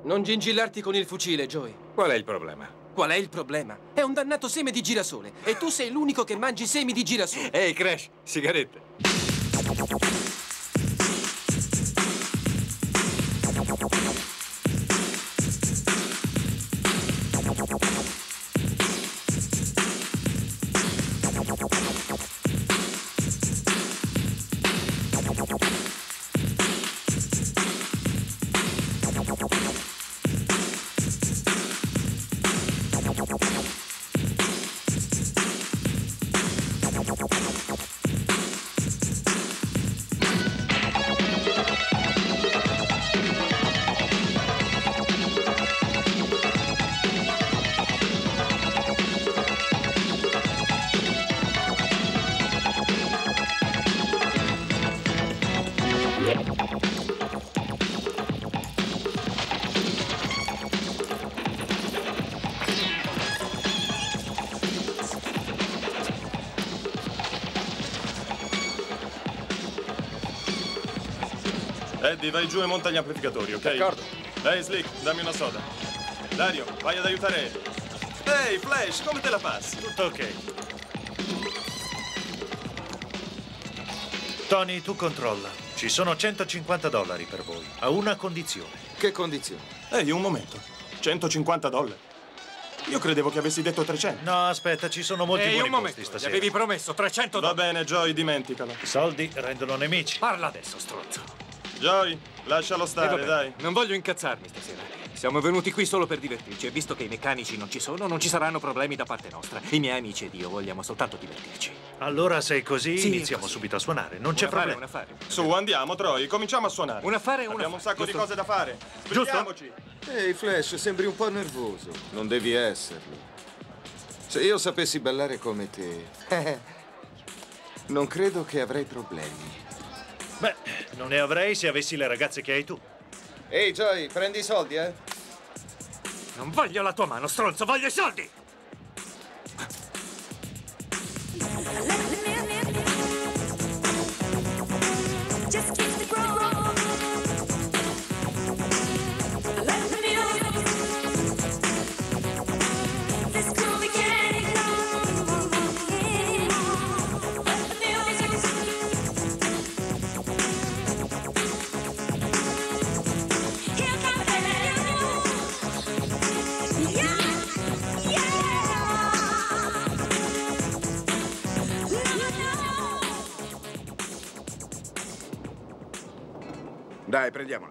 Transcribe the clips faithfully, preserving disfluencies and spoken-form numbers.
Non gingillarti con il fucile, Joey. Qual è il problema? Qual è il problema? È un dannato seme di girasole. E tu sei l'unico che mangi semi di girasole. Ehi, Crash, sigarette. Eddie, vai giù e monta gli amplificatori, ok? D'accordo. Ehi, Slick, dammi una soda. Dario, vai ad aiutare Eddie. Ehi, Flash, come te la passi? Tutto ok. Tony, tu controlla. Ci sono centocinquanta dollari per voi, a una condizione. Che condizioni? Ehi, un momento. centocinquanta dollari? Io credevo che avessi detto trecento. No, aspetta, ci sono molti Ehi, buoni un momento, posti gli stasera. avevi promesso trecento Va dollari. bene, Joey, dimenticalo. I soldi rendono nemici. Parla adesso, stronzo. Joey, lascialo E stare, vabbè, dai. non voglio incazzarmi stasera. Siamo venuti qui solo per divertirci e visto che i meccanici non ci sono, non ci saranno problemi da parte nostra. I miei amici ed io vogliamo soltanto divertirci. Allora, se è così, Sì, iniziamo così. subito a suonare. Non Un c'è affare, problema. un affare. Su, andiamo, Troy, cominciamo a suonare. Un affare e un Abbiamo un affare, sacco di giusto? cose da fare. Sbrigliamoci. Ehi, Flash, sembri un po' nervoso. Non devi esserlo. Se io sapessi ballare come te, non credo che avrei problemi. Beh, non ne avrei se avessi le ragazze che hai tu. Ehi, Joey, prendi i soldi, eh? Non voglio la tua mano, stronzo, voglio i soldi! Just keep the groove. Let the music. This groovy can't ignore. Let the music. Here comes the music. Yeah, yeah. Dai, prendiamola.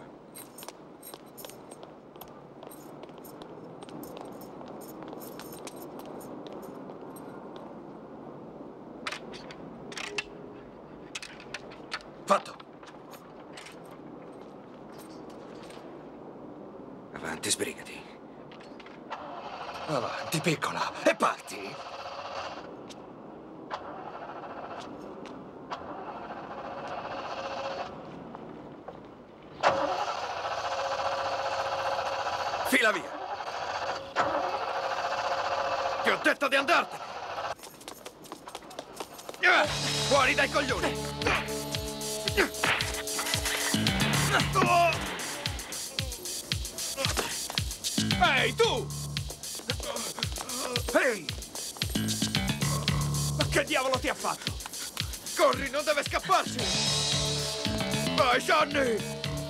Fatto! Avanti, sbrigati. Avanti, piccola, e parti! Fila via! Ti ho detto di andartene! Ah, fuori dai coglioni! Ehi, tu! Ehi! Ma che diavolo ti ha fatto? Corri, non deve scapparsi! Vai, Johnny!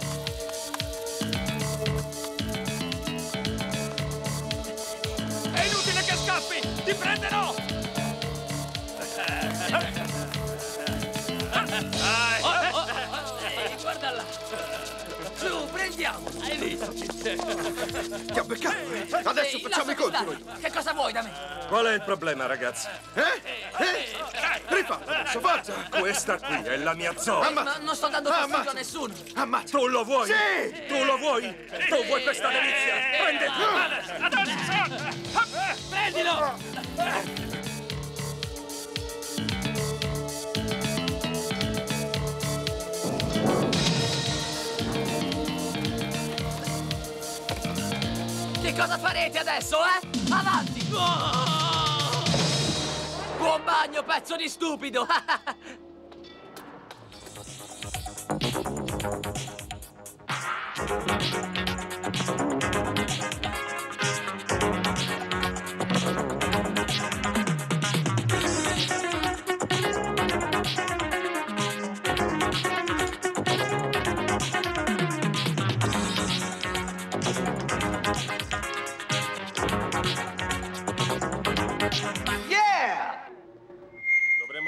È inutile che scappi! Ti prenderò! Ehi, guarda là! Su, prendiamo! Hai visto? Ti ho beccato! Adesso Ehi, facciamo i lasciami conti stare. noi! Che cosa vuoi da me? Qual è il problema, ragazzi? Eh? Eh? Rifallo adesso, forza! Questa qui è la mia zona! Ammazza! Ma non sto dando fastidio Ammazza. a nessuno! Ammazza! Tu lo vuoi? Sì! Tu lo vuoi? Tu vuoi questa delizia? Prenditi! Prendilo! Che cosa farete adesso, eh? Avanti! Buon bagno, pezzo di stupido!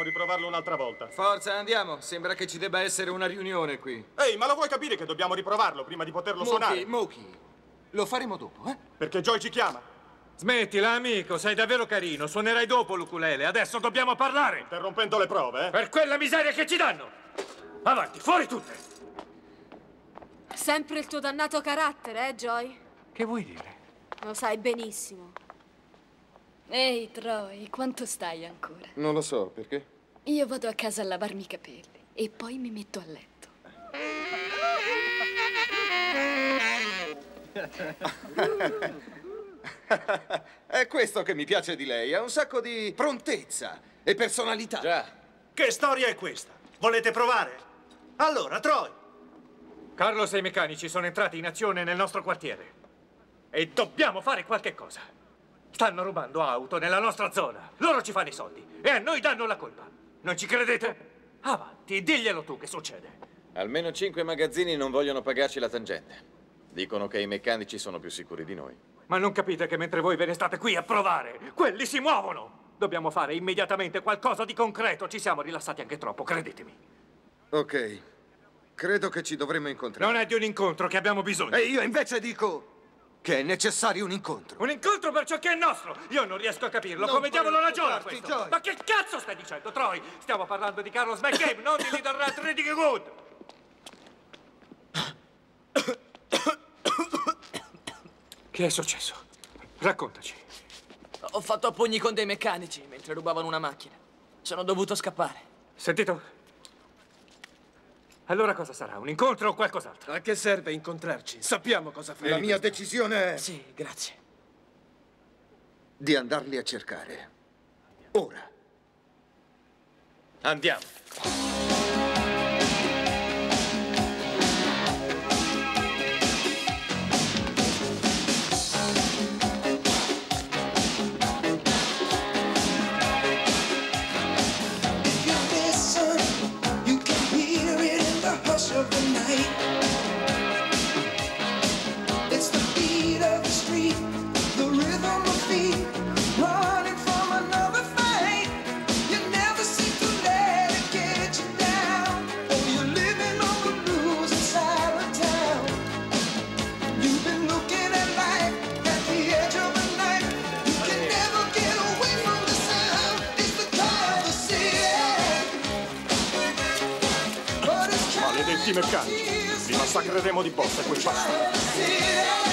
riprovarlo un'altra volta. Forza, andiamo. Sembra che ci debba essere una riunione qui. Ehi, ma lo vuoi capire che dobbiamo riprovarlo prima di poterlo Mookie, suonare? Mookie, lo faremo dopo, eh? Perché Joy ci chiama. Smettila, amico, sei davvero carino. Suonerai dopo l'ukulele. Adesso dobbiamo parlare. Interrompendo le prove, eh? Per quella miseria che ci danno. Avanti, fuori tutte. Sempre il tuo dannato carattere, eh, Joy? Che vuoi dire? Lo sai benissimo. Ehi, Troy, quanto stai ancora? Non lo so, perché? Io vado a casa a lavarmi i capelli e poi mi metto a letto. È questo che mi piace di lei. Ha un sacco di prontezza e personalità. Già. Che storia è questa? Volete provare? Allora, Troy. Carlos e i meccanici sono entrati in azione nel nostro quartiere. E dobbiamo fare qualche cosa. Stanno rubando auto nella nostra zona. Loro ci fanno i soldi e a noi danno la colpa. Non ci credete? Avanti, diglielo tu che succede. Almeno cinque magazzini non vogliono pagarci la tangente. Dicono che i meccanici sono più sicuri di noi. Ma non capite che mentre voi ve ne state qui a provare, quelli si muovono! Dobbiamo fare immediatamente qualcosa di concreto. Ci siamo rilassati anche troppo, credetemi. Ok. Credo che ci dovremmo incontrare. Non è di un incontro che abbiamo bisogno. E io invece dico che è necessario un incontro. Un incontro per ciò che è nostro! Io non riesco a capirlo. Non Come diavolo ragiona preoccuparti, questo? Joy. Ma che cazzo stai dicendo, Troy? Stiamo parlando di Carlos McCabe, non di Little Red Riding Hood! Che è successo? Raccontaci. Ho fatto a pugni con dei meccanici mentre rubavano una macchina. Sono dovuto scappare. Sentito? Allora cosa sarà? Un incontro o qualcos'altro? A che serve incontrarci? Sappiamo cosa fare. La mia decisione è Sì, grazie. di andarli a cercare. Ora. Andiamo. Maledetti meccanici! Li massacreremo di botte quei bastardi!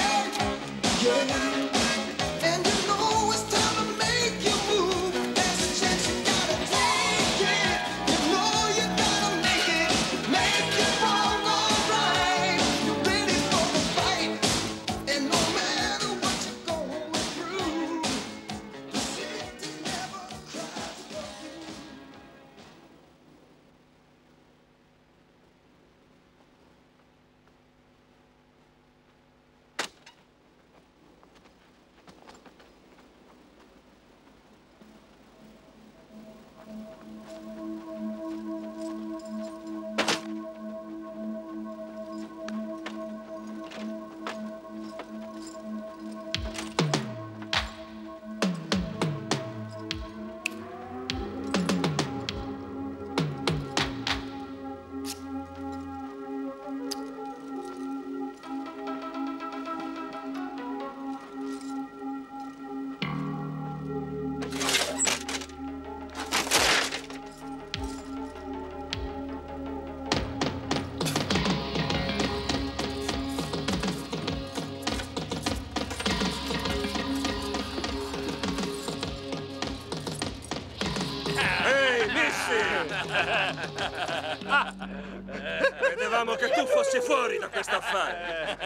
Vedevamo che tu fossi fuori da questo affare.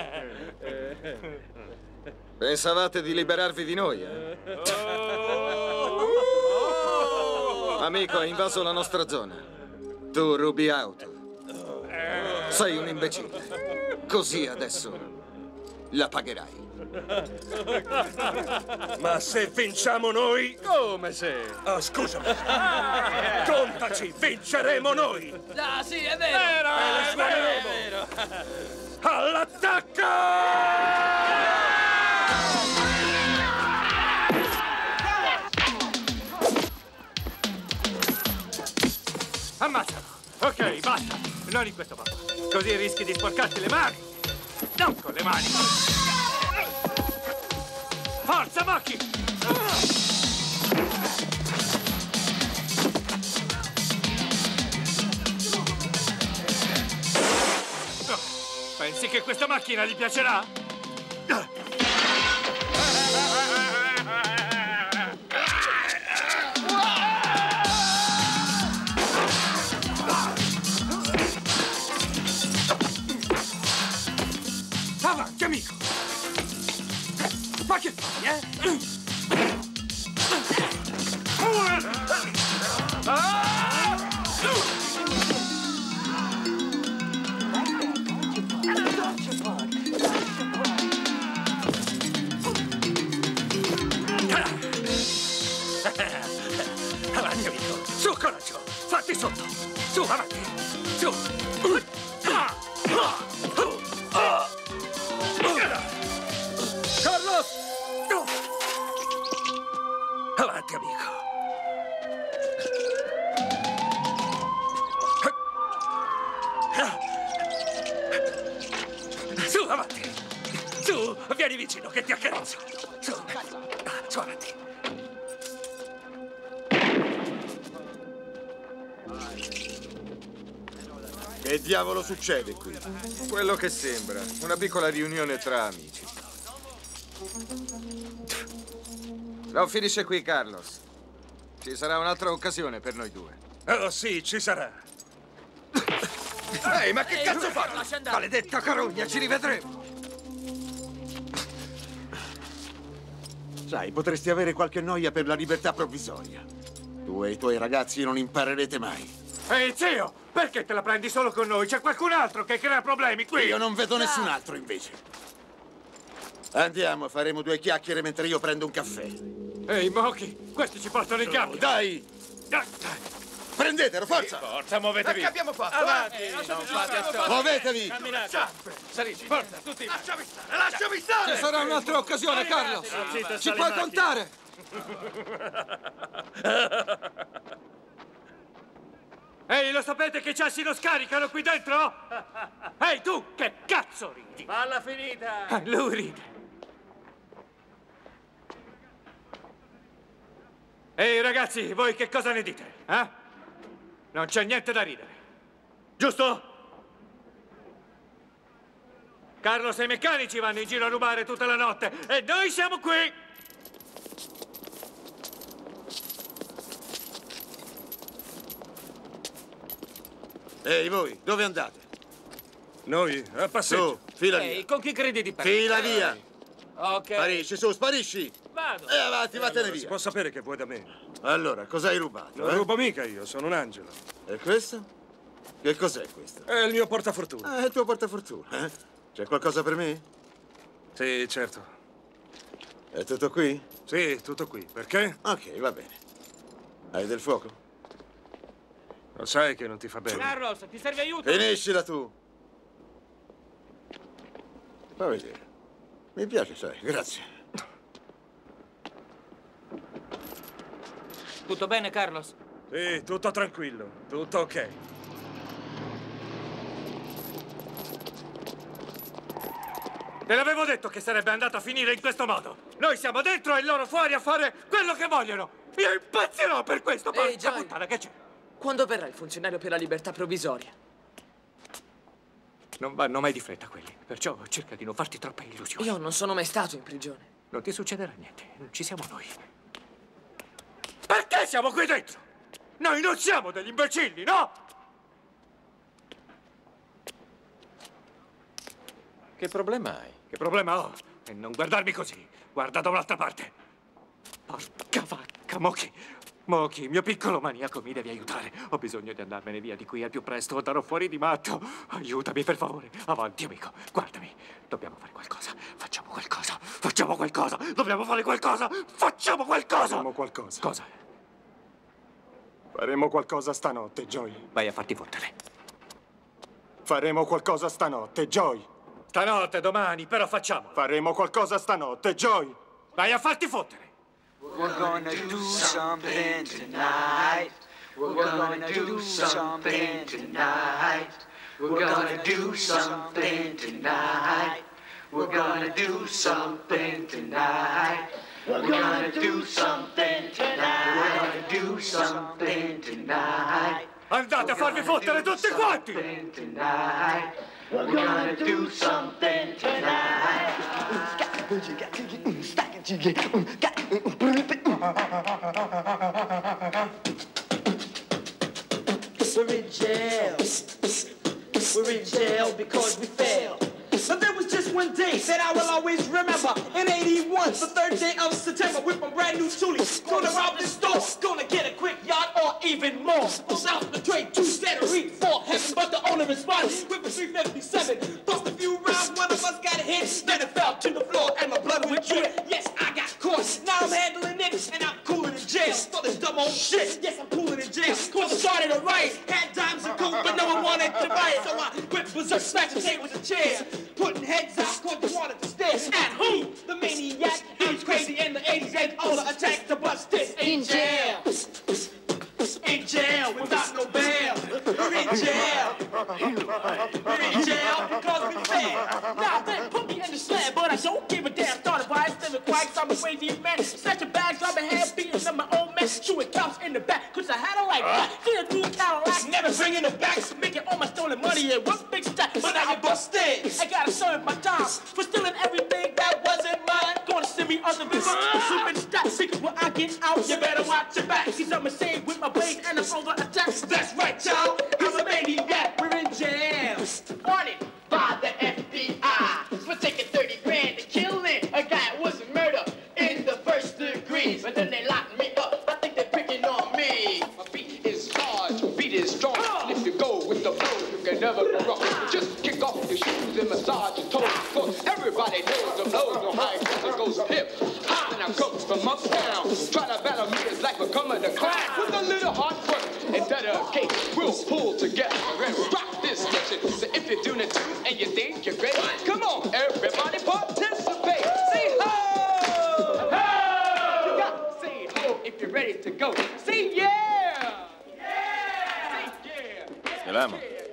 Pensavate di liberarvi di noi, eh? Amico, hai invaso la nostra zona. Tu rubi auto. Sei un imbecille. Così adesso la pagherai. Ma se vinciamo noi... Come se? Oh, scusami. Contaci, vinceremo noi. Ah, sì, è vero! Vero, è vero, vero! All'attacco! Ammazzalo. Ok, basta. Non in questo modo. Così rischi di sporcarti le mani. Non con le mani. Forza, Mocchi! Pensi che questa macchina gli piacerà? Avanti, amico! Ma che fai, eh? Avanti, amico! Su, coraggio! Fatti sotto! Su, avanti! Su! Carlos! Avanti, amico! Su, avanti! Su, vieni vicino che ti accarezzo! Su, su, avanti! Che diavolo succede qui? Quello che sembra, una piccola riunione tra amici. Non finisce qui, Carlos. Ci sarà un'altra occasione per noi due. Oh sì, ci sarà. Ehi, ma che Ehi, cazzo Luca, fai? lascia andare. Maledetta carogna, ci rivedremo! Sai, potresti avere qualche noia per la libertà provvisoria. Tu e i tuoi ragazzi non imparerete mai. Ehi, zio! Perché te la prendi solo con noi? C'è qualcun altro che crea problemi qui! Io non vedo nessun altro, invece. Andiamo, faremo due chiacchiere mentre io prendo un caffè. Ehi, Mochi, questi ci portano in gabbia! Dai! Dai! Prendetelo, forza! Forza, muovetevi! Che abbiamo fatto? Avanti! Non fate storie! Muovetevi! Camminate! Salite, forza, tutti! Lasciami stare, lasciami stare! Ci sarà un'altra occasione, Carlos! Zitto, Ci sali puoi in contare! Ehi, lo sapete che ci lo scaricano qui dentro? Ehi, tu, che cazzo ridi? Palla finita! Ah, lui ride. Ehi, ragazzi, voi che cosa ne dite? Eh? Non c'è niente da ridere. Giusto? Carlos e i meccanici vanno in giro a rubare tutta la notte e noi siamo qui! Ehi, voi, dove andate? Noi, a passeggio. Su, fila Ehi, via. con chi credi di parlare? Fila via. Ok. Sparisci, su, sparisci. Vado. E avanti, vattene Si via. può sapere che vuoi da me. Allora, cosa hai rubato? Non eh? rubo mica io, sono un angelo. E questo? Che cos'è questo? È il mio portafortuna. Ah, è il tuo portafortuna, eh? C'è qualcosa per me? Sì, certo. È tutto qui? Sì, tutto qui. Perché? Ok, va bene. Hai del fuoco? Lo sai che non ti fa bene. Carlos, ti serve aiuto? Finiscila tu. Fa vedere. Mi piace, sai, grazie. Tutto bene, Carlos? Sì, tutto tranquillo. Tutto ok. Te l'avevo detto che sarebbe andato a finire in questo modo. Noi siamo dentro e loro fuori a fare quello che vogliono. Io impazzirò per questo, Ehi, porca Joy. puttana, che c'è? Quando verrà il funzionario per la libertà provvisoria? Non vanno mai di fretta quelli, perciò cerca di non farti troppe illusioni. Io non sono mai stato in prigione. Non ti succederà niente, ci siamo noi. Perché siamo qui dentro? Noi non siamo degli imbecilli, no? Che problema hai? Che problema ho? E non guardarmi così. Guarda da un'altra parte. Porca vacca, Mochi. Mochi, mio piccolo maniaco, mi devi aiutare. Ho bisogno di andarmene via di qui al più presto o darò fuori di matto. Aiutami, per favore. Avanti, amico. Guardami. Dobbiamo fare qualcosa. Facciamo qualcosa. Facciamo qualcosa. Dobbiamo fare qualcosa. Facciamo qualcosa. Facciamo qualcosa. Cosa? Faremo qualcosa stanotte, Joy. Vai a farti fottere. Faremo qualcosa stanotte, Joy. Stanotte, domani, però facciamo. Faremo qualcosa stanotte, Joy. Vai a farti fottere. We're gonna do something tonight. We're gonna do something tonight. We're gonna do something tonight. We're gonna do something tonight. We're gonna do something tonight. We're gonna do something tonight. Andate a farvi fottere tutti quanti! Tonight. We're gonna do something tonight. We're in jail. We're in jail because we failed. But there was just one day that I will always remember. In eighty-one, the third day of September, with my brand new Thule, gonna rob this store, gonna get a quick yacht or even more. Pull out the tray, two stand and reach for heaven, but the owner responded with a three fifty-seven. Bust a few rounds, one of us got hit, then it fell to the floor and my blood went drip. Yes, I got caught. Now I'm handling it and I'm cooling in jail for this dumb old shit. Yes, I'm cooling in jail. Cause I started a riot, had dimes and coke, but no one wanted to buy it, so I went berserk, smashing tables and chairs, putting heads out, cause they wanted to stare at who? The maniac. He was crazy in the eighties and owner attacked to bust this in jail. In jail without no bail. We're in jail. We're in jail because we failed. Now then, put me in the slab, but I don't give a damn. Started by living quiet, I'm a crazy man. Snatching bags, I'm a head beating on my own man. Shooting cops in the back, cause I had a life back. See a new Cadillac, never bringing it back. Making all my stolen money in one big stack. But now you're busted. I gotta serve my time for stealing everything that wasn't mine. Gonna send me other people to shoot me the stats. Because when I get out, you better watch your back. Cause I'm a save with my blade and I'm over attack. That's right, y'all. I'm a maniac. We're in jail. Wanted by the F B I for taking thirty grand to killing a guy who was murdered in the first degree. But then they locked me up. I think they're picking on me. My beat is large, beat is strong. And if you go with the flow, you can never go wrong. Just kick off your shoes and massage your toes. Cause everybody knows the blows no high. It goes hip, high, and I comes from uptown. Try to battle me is like becoming a clown. With a little hard work and dedication, we'll pull together and rock this station. So if you're doing it too and you think you're great, come on, everybody participate. Say ho! Ho! You got to say ho if you're ready to go. Say yeah! Yeah! Say yeah! Delamo.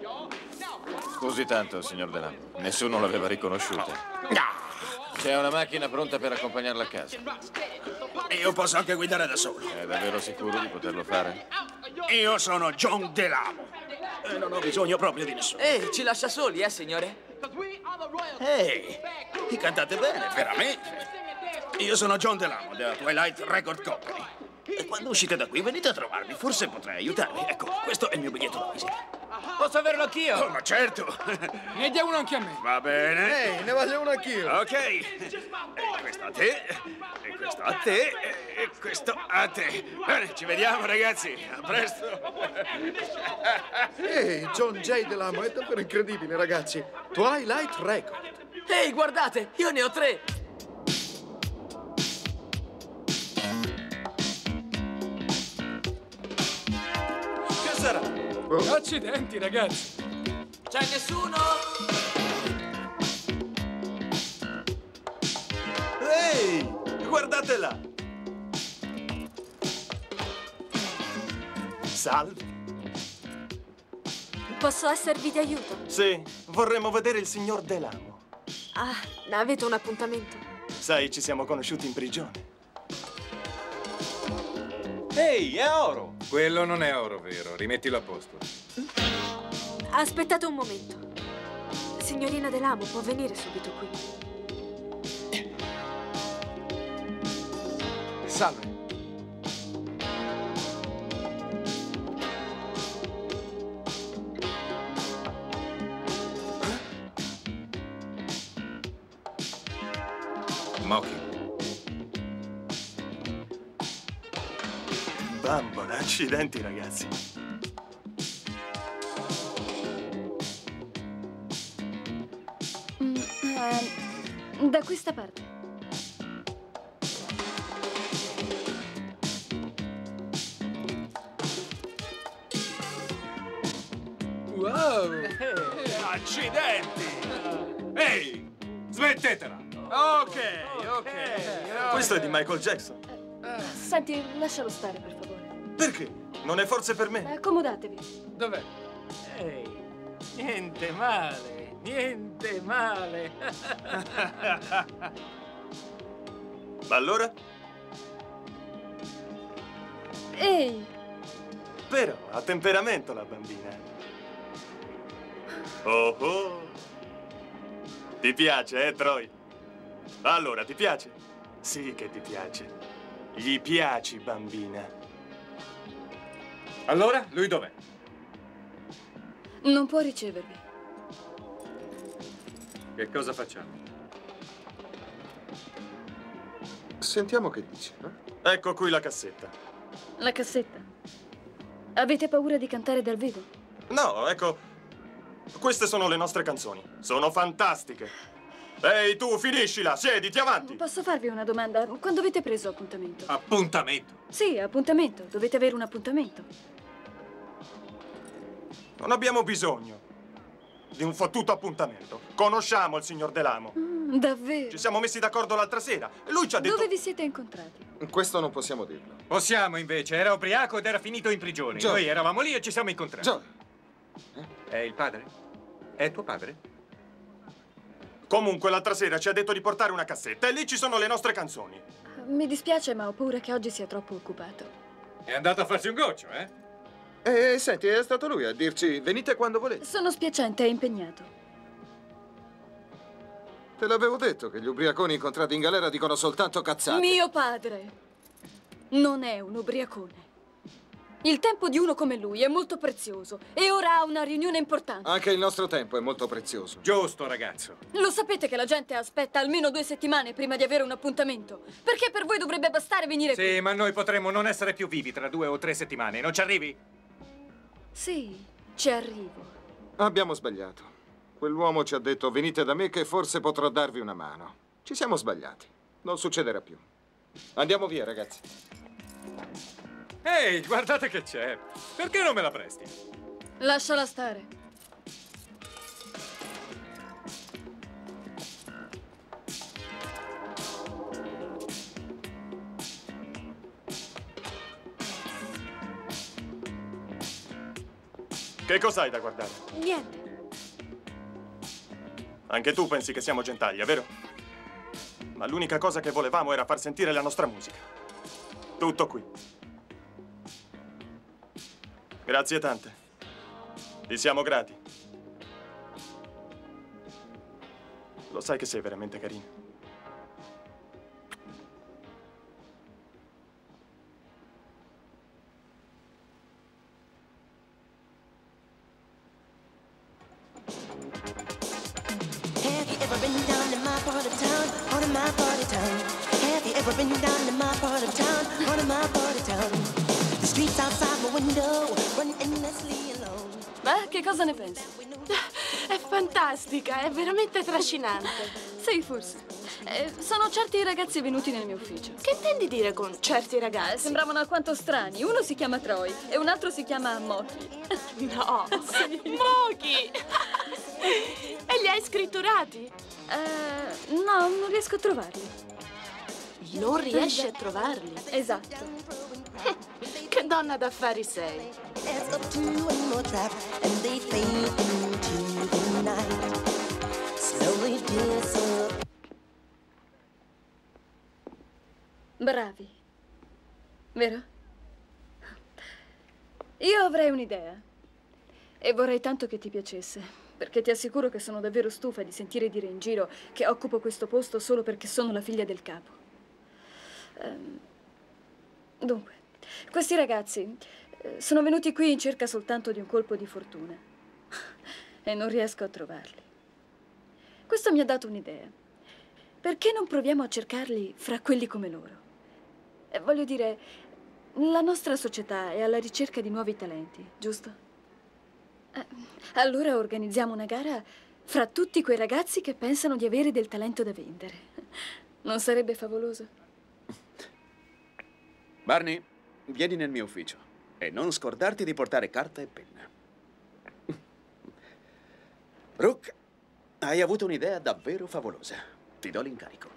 Scusi tanto, signor Delamo. Nessuno l'aveva riconosciuta. C'è una macchina pronta per accompagnarla a casa. Io posso anche guidare da solo. È davvero sicuro di poterlo fare? Io sono John Delamo e non ho bisogno proprio di nessuno. Ehi, ci lascia soli, eh, signore? Ehi, hey, cantate bene, veramente. Io sono John Delamo, della Twilight Record Company. E quando uscite da qui venite a trovarmi, forse potrei aiutarvi. Ecco, questo è il mio biglietto da visita. Posso averlo anch'io? Oh, ma certo. Ne dia uno anche a me. Va bene. Ehi, ne voglio uno anch'io. Ok. E questo a te, e questo a te, e questo a te. Bene, ci vediamo ragazzi. A presto. Ehi, John J. Delamo, è davvero incredibile, ragazzi. Twilight Record. Ehi, guardate, io ne ho tre. Che sarà? Accidenti, ragazzi. C'è nessuno? Ehi, guardate là. Salve. Posso esservi di aiuto? Sì, vorremmo vedere il signor Delamo. Ah, avete un appuntamento? Sai, ci siamo conosciuti in prigione. Ehi, è oro! Quello non è oro vero, rimettilo a posto. Aspettate un momento. Signorina Delamo, può venire subito qui. Salve. Mochi. Bambola, accidenti ragazzi. Mm, eh, da questa parte. Wow! Accidenti! Ehi, smettetela! Ok, ok. Questo è di Michael Jackson. Senti, lascialo stare, per favore. Perché? Non è forse per me? Accomodatevi. Dov'è? Ehi, niente male, niente male. Ma allora? Ehi! Però ha temperamento la bambina. Oh oh! Ti piace, eh, Troy? Allora, ti piace? Sì che ti piace. Gli piaci, bambina. Allora, lui dov'è? Non può ricevervi. Che cosa facciamo? Sentiamo che dice. Eh? Ecco qui la cassetta. La cassetta. Avete paura di cantare dal vivo? No, ecco. Queste sono le nostre canzoni. Sono fantastiche. Ehi, tu, finiscila! Siediti, avanti! Posso farvi una domanda? Quando avete preso appuntamento? Appuntamento? Sì, appuntamento. Dovete avere un appuntamento. Non abbiamo bisogno di un fottuto appuntamento. Conosciamo il signor Delamo. Mm, davvero? Ci siamo messi d'accordo l'altra sera e lui ci ha detto... Dove vi siete incontrati? Questo non possiamo dirlo. Possiamo, invece. Era ubriaco ed era finito in prigione. Joe. Noi eravamo lì e ci siamo incontrati. Joe. È il padre? È tuo padre? Comunque, l'altra sera ci ha detto di portare una cassetta e lì ci sono le nostre canzoni. Mi dispiace, ma ho paura che oggi sia troppo occupato. È andato a farsi un goccio, eh? E senti, è stato lui a dirci venite quando volete. Sono spiacente, è impegnato. Te l'avevo detto che gli ubriaconi incontrati in galera dicono soltanto cazzate. Mio padre non è un ubriacone. Il tempo di uno come lui è molto prezioso e ora ha una riunione importante. Anche il nostro tempo è molto prezioso. Giusto, ragazzo. Lo sapete che la gente aspetta almeno due settimane prima di avere un appuntamento? Perché per voi dovrebbe bastare venire qui? Sì, ma noi potremmo non essere più vivi tra due o tre settimane. Non ci arrivi? Sì, ci arrivo. Abbiamo sbagliato. Quell'uomo ci ha detto venite da me che forse potrò darvi una mano. Ci siamo sbagliati. Non succederà più. Andiamo via, ragazzi. Ehi, guardate che c'è. Perché non me la presti? Lasciala stare. Che cos'hai da guardare? Niente. Anche tu pensi che siamo gentaglia, vero? Ma l'unica cosa che volevamo era far sentire la nostra musica. Tutto qui. Grazie tante. Ti siamo grati. Lo sai che sei veramente carina. Have you ever been down in my part of town? On in my part of town. Have you ever been down in my part of town? On in my part of town. The streets outside my window run endlessly alone. Beh, che cosa ne pensi? È fantastica, è veramente trascinante. Sì, forse. Eh, sono certi ragazzi venuti nel mio ufficio. Che intendi dire con certi ragazzi? Eh, sembravano alquanto strani. Uno si chiama Troy e un altro si chiama Moki. No, Sì. Moki! E li hai scritturati? Eh, no, non riesco a trovarli. Non riesci a trovarli? Esatto. Che donna d'affari sei? Adds up to one more trap and they fade into the night. Slowly disappear. Bravi. Vero? Io avrei un'idea. E vorrei tanto che ti piacesse. Perché ti assicuro che sono davvero stufa di sentire dire in giro che occupo questo posto solo perché sono la figlia del capo. Ehm, dunque, questi ragazzi eh, sono venuti qui in cerca soltanto di un colpo di fortuna. E non riesco a trovarli. Questo mi ha dato un'idea. Perché non proviamo a cercarli fra quelli come loro? E voglio dire, la nostra società è alla ricerca di nuovi talenti, giusto? Eh, allora organizziamo una gara fra tutti quei ragazzi che pensano di avere del talento da vendere. Non sarebbe favoloso? Barney, vieni nel mio ufficio e non scordarti di portare carta e penna. Brooke, hai avuto un'idea davvero favolosa. Ti do l'incarico.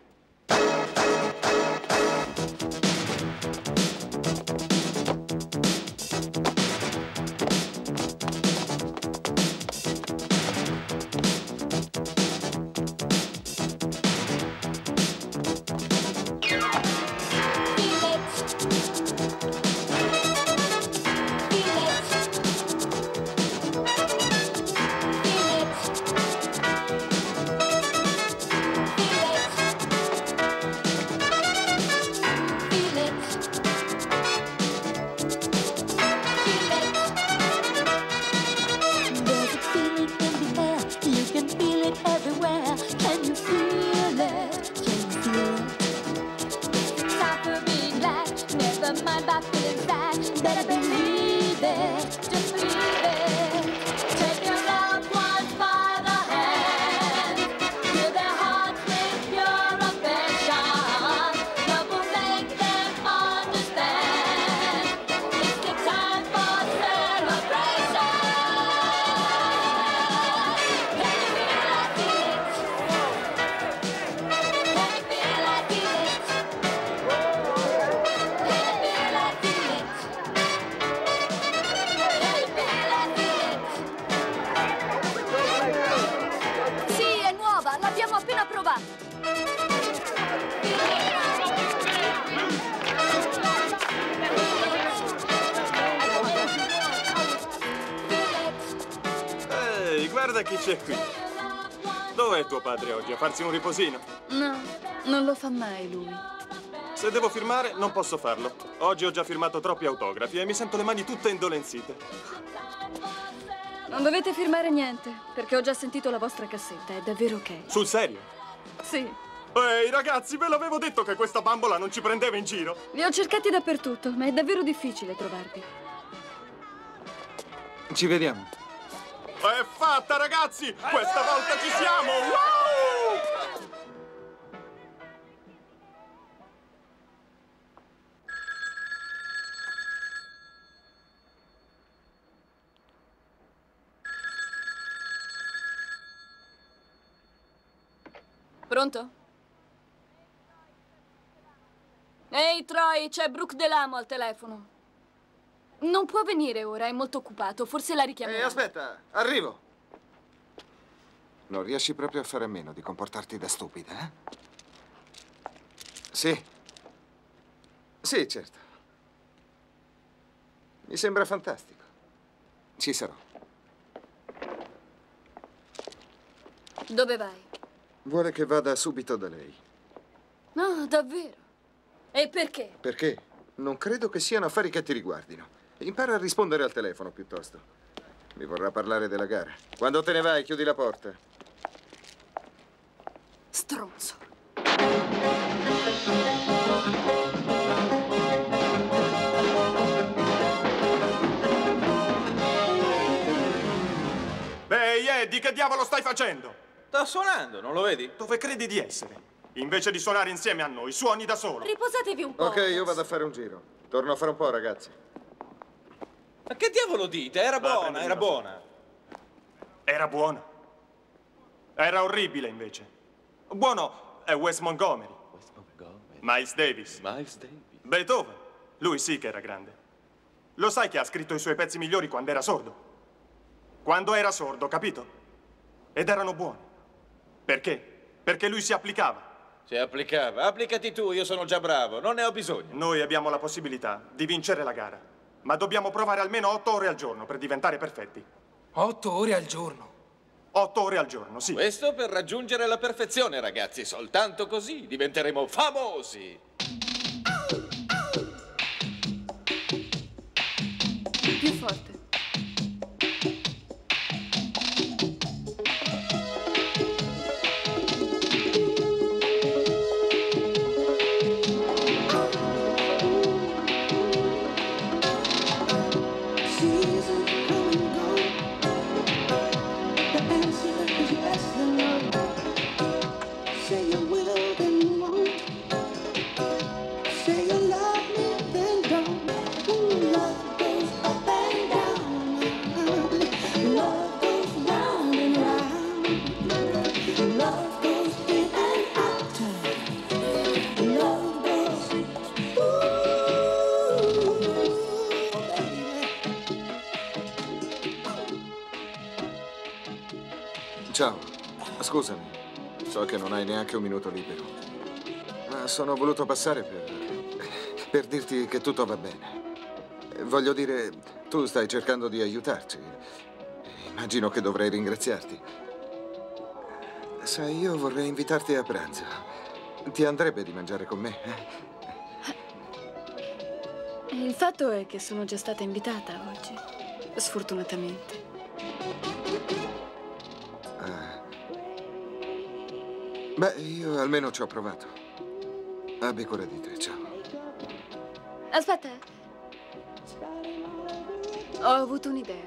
guarda chi c'è qui. Dov'è tuo padre oggi? A farsi un riposino? No, non lo fa mai lui. Se devo firmare, non posso farlo. Oggi ho già firmato troppi autografi e mi sento le mani tutte indolenzite. Non dovete firmare niente, perché ho già sentito la vostra cassetta, è davvero ok. Sul serio? Sì. Ehi, ragazzi, ve l'avevo detto che questa bambola non ci prendeva in giro. Vi ho cercati dappertutto, ma è davvero difficile trovarvi. Ci vediamo. È fatta, ragazzi! Questa volta ci siamo! Wow! Pronto? Ehi, Troy, c'è Brooke Delamo al telefono. Non può venire ora, è molto occupato. Forse la richiamerò. Ehi, aspetta, arrivo. Non riesci proprio a fare a meno di comportarti da stupida, eh? Sì. Sì, certo. Mi sembra fantastico. Ci sarò. Dove vai? Vuole che vada subito da lei. No, davvero? E perché? Perché? Non credo che siano affari che ti riguardino. Impara a rispondere al telefono, piuttosto. Mi vorrà parlare della gara. Quando te ne vai, chiudi la porta. Stronzo. Ehi, Eddie, che diavolo stai facendo? Sto suonando, non lo vedi? Dove credi di essere? Invece di suonare insieme a noi, suoni da solo. Riposatevi un po'. Ok, io vado a fare un giro. Torno fra un po', ragazzi. Ma che diavolo dite? Era Va, buona, prendi era una buona. Era buona. Era orribile, invece. Buono è Wes Montgomery. Wes Montgomery. Miles Davis. Miles Davis. Beethoven. Lui sì che era grande. Lo sai che ha scritto i suoi pezzi migliori quando era sordo? Quando era sordo, capito? Ed erano buoni. Perché? Perché lui si applicava. Si applicava. Applicati tu, io sono già bravo, non ne ho bisogno. Noi abbiamo la possibilità di vincere la gara, ma dobbiamo provare almeno otto ore al giorno per diventare perfetti. Otto ore al giorno? Otto ore al giorno, sì. Questo per raggiungere la perfezione, ragazzi. Soltanto così diventeremo famosi. Più forte. Ciao, scusami. So che non hai neanche un minuto libero. Ma sono voluto passare per... per dirti che tutto va bene. Voglio dire, tu stai cercando di aiutarci. Immagino che dovrei ringraziarti. Sai, io vorrei invitarti a pranzo. Ti andrebbe di mangiare con me, eh? Il fatto è che sono già stata invitata oggi, sfortunatamente. Beh, io almeno ci ho provato. Abbi cura di te, ciao. Aspetta. Ho avuto un'idea.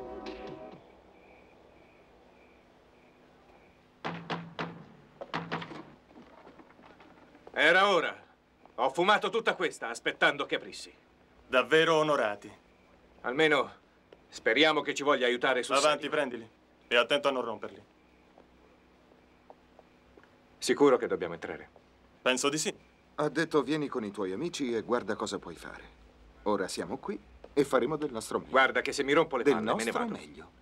Era ora. Ho fumato tutta questa aspettando che aprissi. Davvero onorati. Almeno speriamo che ci voglia aiutare sul Avanti, serio. prendili. E attento a non romperli. Sicuro che dobbiamo entrare? Penso di sì. Ha detto vieni con i tuoi amici e guarda cosa puoi fare. Ora siamo qui e faremo del nostro meglio. Guarda che se mi rompo le del palle me ne nostro vado. meglio.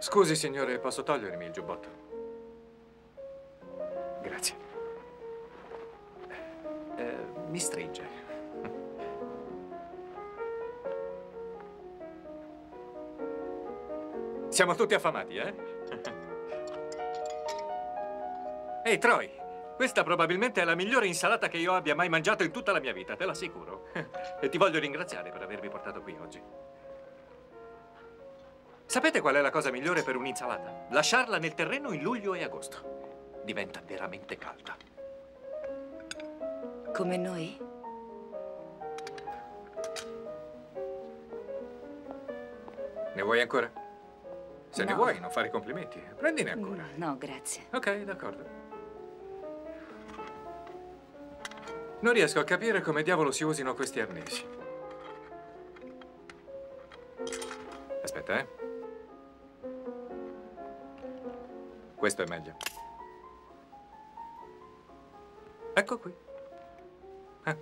Scusi, signore, posso togliermi il giubbotto? Grazie. Eh, mi stringe. Siamo tutti affamati, eh? Ehi, Troy, questa probabilmente è la migliore insalata che io abbia mai mangiato in tutta la mia vita, te l'assicuro. E ti voglio ringraziare per avermi portato qui oggi. Sapete qual è la cosa migliore per un'insalata? Lasciarla nel terreno in luglio e agosto. Diventa veramente calda. Come noi? Ne vuoi ancora? Se ne No. vuoi, non fare complimenti. Prendine ancora. No, grazie. Ok, d'accordo. Non riesco a capire come diavolo si usino questi arnesi. Aspetta, eh. Questo è meglio. Ecco qui. Ah.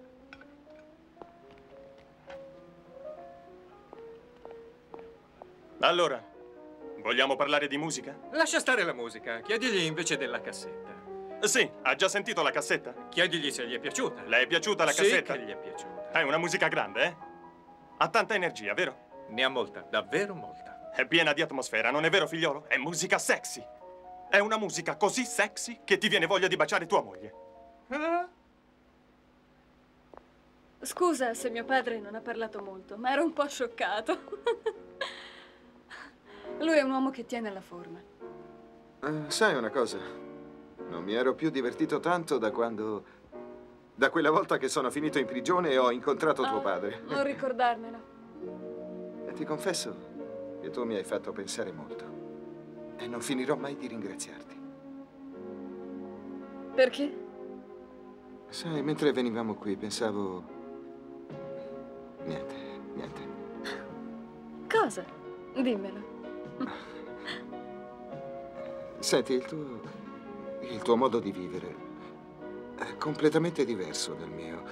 Allora, vogliamo parlare di musica? Lascia stare la musica. Chiedigli invece della cassetta. Sì, ha già sentito la cassetta? Chiedigli se gli è piaciuta. Le è piaciuta la Sì cassetta? che gli è piaciuta. È una musica grande, eh? Ha tanta energia, vero? Ne ha molta, davvero molta. È piena di atmosfera, non è vero, figliolo? È musica sexy. È una musica così sexy che ti viene voglia di baciare tua moglie. Scusa se mio padre non ha parlato molto, ma ero un po' scioccato. Lui è un uomo che tiene la forma. Eh, sai una cosa? Non mi ero più divertito tanto da quando... da quella volta che sono finito in prigione e ho incontrato tuo padre. Non ricordarmelo. E ti confesso che tu mi hai fatto pensare molto. E non finirò mai di ringraziarti. Perché? Sai, mentre venivamo qui pensavo... Niente, niente. Cosa? Dimmelo. Senti, il tuo... il tuo modo di vivere è completamente diverso dal mio.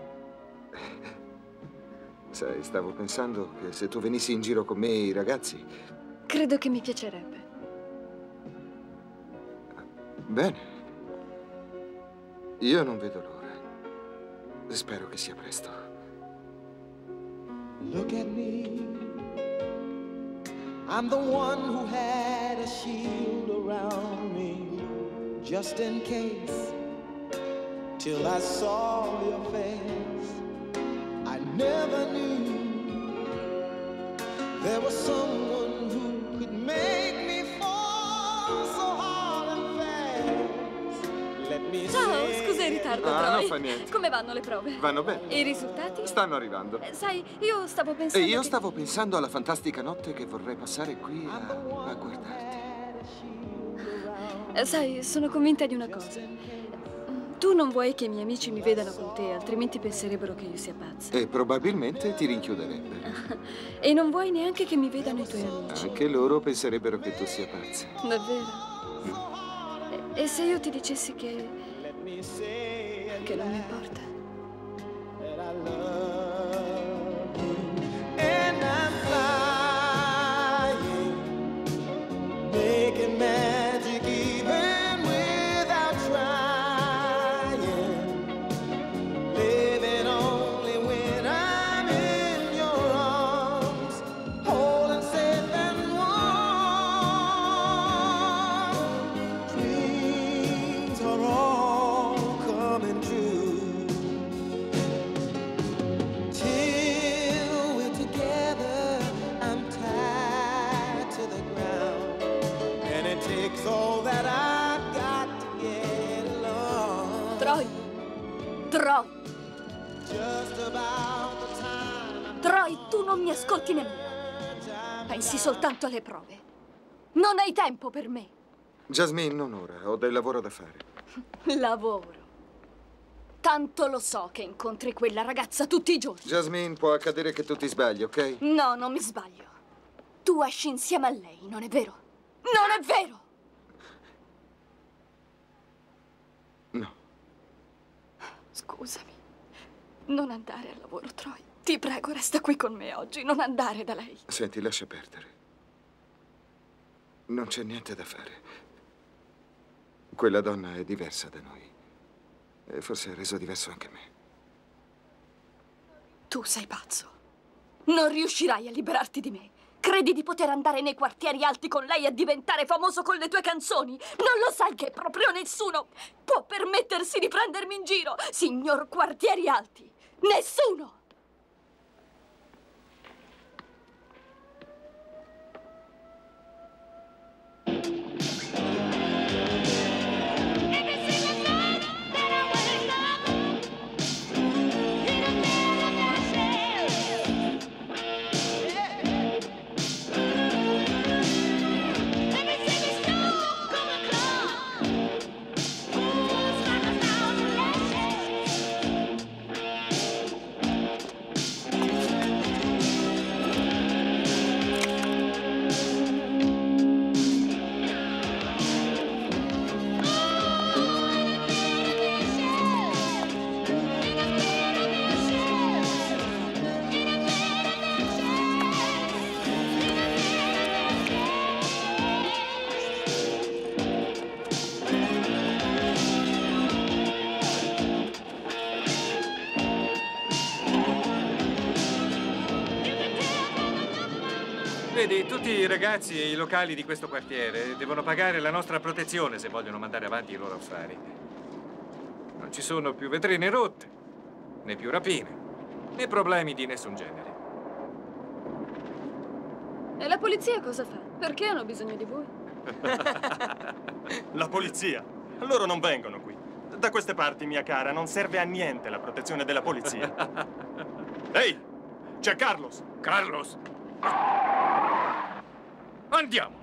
Sai, stavo pensando che se tu venissi in giro con me e i ragazzi... Credo che mi piacerebbe. Bene. Io non vedo l'ora. Spero che sia presto. Look at me. I'm the one who had a shield around me, just in case, till I saw your face. I never knew there was someone who could make me fall so hard and fast. Let me Ciao, say scusa in ritardo, Ah, Troy. non fa niente. Come vanno le prove? Vanno bene. E i risultati? Stanno arrivando. Eh, Sai, io stavo E pensando io che- stavo pensando alla fantastica notte che vorrei passare qui a, a guardarti. Eh, Sai, sono convinta di una cosa. Tu non vuoi che i miei amici mi vedano con te, altrimenti penserebbero che io sia pazza. E probabilmente ti rinchiuderebbe. E non vuoi neanche che mi vedano i tuoi amici. Anche loro penserebbero che tu sia pazza. Davvero? E, e se io ti dicessi che... che non mi importa? And I'm flying, making magic even without trying, living only when I'm in your arms, holding safe and warm. Dreams are all coming true. Till we're together, I'm tied to the ground, and it takes all that I've got to get along. Troy! Troy! Just about the time. Troy, tu non mi ascolti nemmeno. Pensi soltanto alle prove. Non hai tempo per me. Jasmine, non ora. Ho del lavoro da fare. Lavoro. Tanto lo so che incontri quella ragazza tutti i giorni. Jasmine, può accadere che tu ti sbagli, ok? No, non mi sbaglio. Tu esci insieme a lei, non è vero? Non è vero! No. Scusami. Non andare al lavoro, Troy. Ti prego, resta qui con me oggi. Non andare da lei. Senti, lascia perdere. Non c'è niente da fare. Quella donna è diversa da noi. E forse ha reso diverso anche me. Tu sei pazzo. Non riuscirai a liberarti di me. Credi di poter andare nei quartieri alti con lei e diventare famoso con le tue canzoni? Non lo sai che proprio nessuno può permettersi di prendermi in giro, signor Quartieri Alti? Nessuno! Vedi, tutti i ragazzi e i locali di questo quartiere devono pagare la nostra protezione se vogliono mandare avanti i loro affari. Non ci sono più vetrine rotte, né più rapine, né problemi di nessun genere. E la polizia cosa fa? Perché hanno bisogno di voi? La polizia? Loro non vengono qui. Da queste parti, mia cara, non serve a niente la protezione della polizia. Ehi, c'è Carlos! Carlos! Andiamo!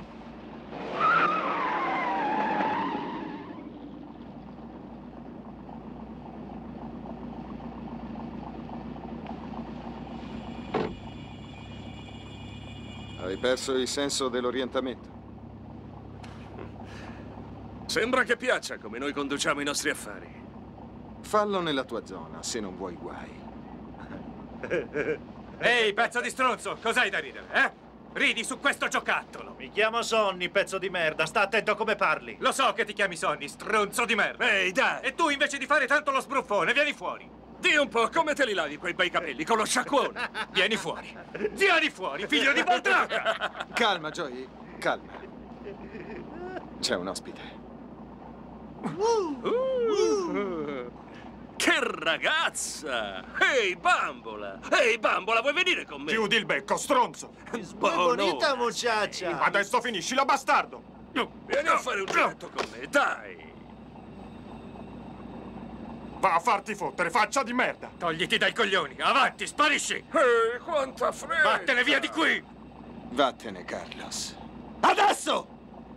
Hai perso il senso dell'orientamento. Sembra che piaccia come noi conduciamo i nostri affari. Fallo nella tua zona, se non vuoi guai. Ehi, pezzo di stronzo, cos'hai da ridere, eh? Ridi su questo giocattolo. Mi chiamo Sonny, pezzo di merda. Sta attento a come parli. Lo so che ti chiami Sonny, stronzo di merda. Ehi, dai! E tu, invece di fare tanto lo sbruffone, vieni fuori. Dì un po', come te li lavi quei bei capelli? Con lo sciacquone? Vieni fuori. Vieni fuori, figlio di baldracca! Calma, Joey, calma. C'è un ospite. Uh, uh, che ragazza! Ehi, bambola! Ehi, bambola, vuoi venire con me? Chiudi il becco, stronzo! Bonita muchacha! Adesso finiscila, bastardo! Vieni a fare un giretto con me, dai! Va a farti fottere, faccia di merda! Togliti dai coglioni, avanti, sparisci! Ehi, quanta fretta! Vattene via di qui! Vattene, Carlos. Adesso!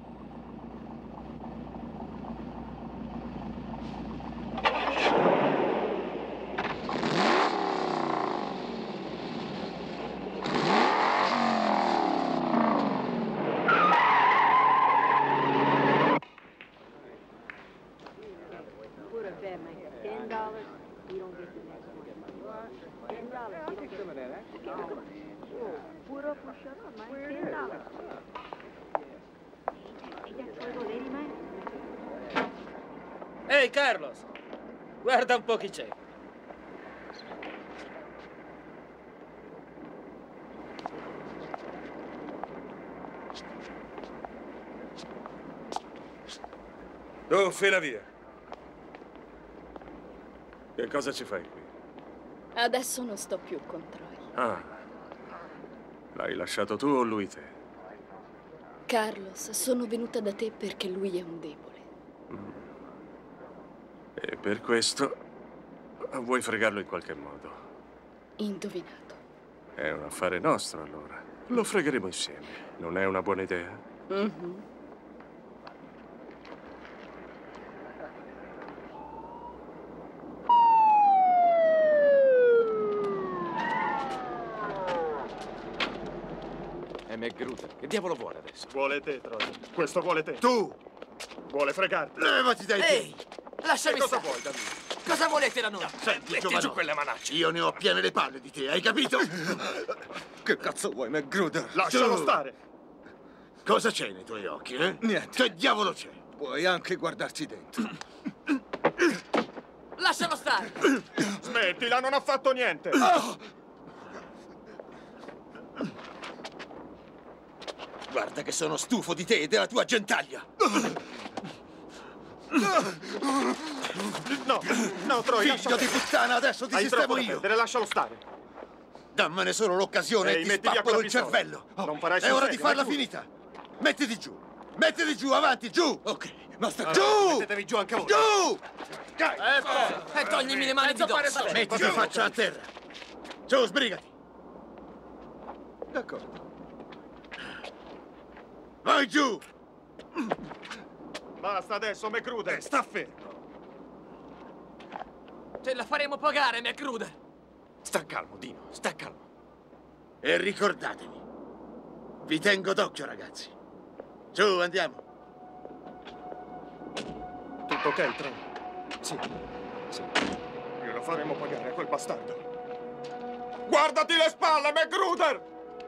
Ehi, Carlos! Guarda un po' chi c'è. Oh, fila via. Che cosa ci fai qui? Adesso non sto più con Troy. Ah. L'hai lasciato tu o lui te? Carlos, sono venuta da te perché lui è un debole. Mm. E per questo vuoi fregarlo in qualche modo. Indovinato. È un affare nostro, allora. Lo fregheremo insieme. Non è una buona idea? Mm-hmm. È McGruder. Che diavolo vuole adesso? Vuole te, Troy. Questo vuole te. Tu! Vuole fregarti. Levati dai Ehi! Lasciami Che cosa stare. vuoi da me? Cosa volete da noi? Senti, Metti giovane, giù quelle manacce. io ne ho piene le palle di te, hai capito? Che cazzo vuoi, McGruder? Lascialo Tu. stare. Cosa c'è nei tuoi occhi, eh? Niente. Che diavolo c'è? Puoi anche guardarci dentro. Lascialo stare! Smettila, non ha fatto niente! Guarda che sono stufo di te e della tua gentaglia! No, no, Troy, Figlio lascialo. di puttana, adesso ti Hai sistemo troppo da io! perdere, lascialo stare. Dammene solo l'occasione Ehi, e ti metti via spappolo quella il pistola. cervello! Non farai È sul ora di serio, farla vai tu. finita! Mettiti giù! Mettiti giù, avanti, giù! Ok, basta. Allora, Giù! mettetevi giù anche voi. Giù! Ecco! E toglimi le mani di dosso! Mettiti faccia a terra! Giù, sbrigati! D'accordo. Vai giù! Basta adesso, McGruder. Eh, sta fermo. Ce la faremo pagare, McGruder! Sta calmo, Dino, sta calmo. E ricordatevi, vi tengo d'occhio, ragazzi. Giù, andiamo. Tutto ok, Troy? Sì, sì. Glielo faremo pagare a quel bastardo. Guardati le spalle, McGruder!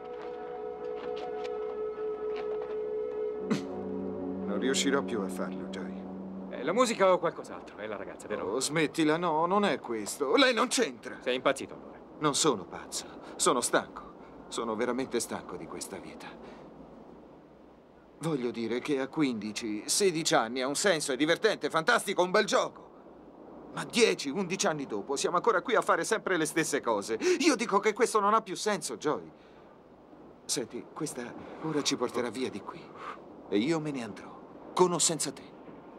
Non riuscirò più a farlo, Joy. È la musica o qualcos'altro? È la ragazza, vero? Oh, smettila, no, non è questo. Lei non c'entra. Sei impazzito allora? Non sono pazzo, sono stanco. Sono veramente stanco di questa vita. Voglio dire che a quindici, sedici anni ha un senso, è divertente, fantastico, un bel gioco. Ma dieci, undici anni dopo siamo ancora qui a fare sempre le stesse cose. Io dico che questo non ha più senso, Joy. Senti, questa ora ci porterà via di qui. E io me ne andrò, con o senza te.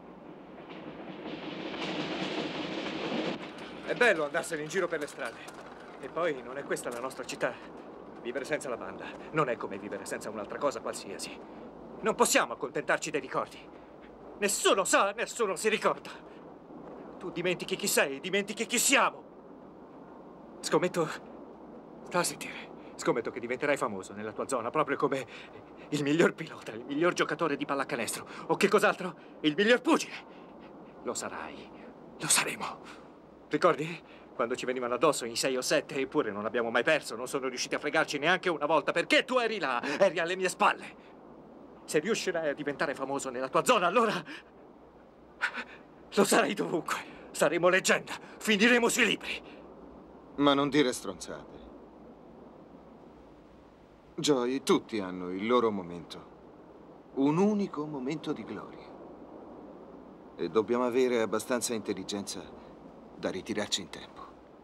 È bello andarsene in giro per le strade. E poi non è questa la nostra città. Vivere senza la banda non è come vivere senza un'altra cosa qualsiasi. Non possiamo accontentarci dei ricordi. Nessuno sa, nessuno si ricorda. Tu dimentichi chi sei, dimentichi chi siamo. Scommetto... Sta a sentire. Scommetto che diventerai famoso nella tua zona, proprio come il miglior pilota, il miglior giocatore di pallacanestro. O che cos'altro? Il miglior pugile. Lo sarai. Lo saremo. Ricordi? Quando ci venivano addosso in sei o sette, eppure non abbiamo mai perso, non sono riusciti a fregarci neanche una volta, perché tu eri là, eri alle mie spalle. Se riuscirai a diventare famoso nella tua zona, allora lo sarai dovunque. Saremo leggenda, finiremo sui libri. Ma non dire stronzate. Joy, tutti hanno il loro momento. Un unico momento di gloria. E dobbiamo avere abbastanza intelligenza da ritirarci in tempo.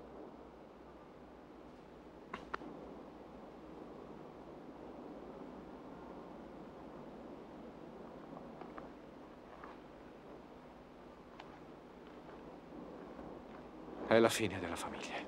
È la fine della famiglia.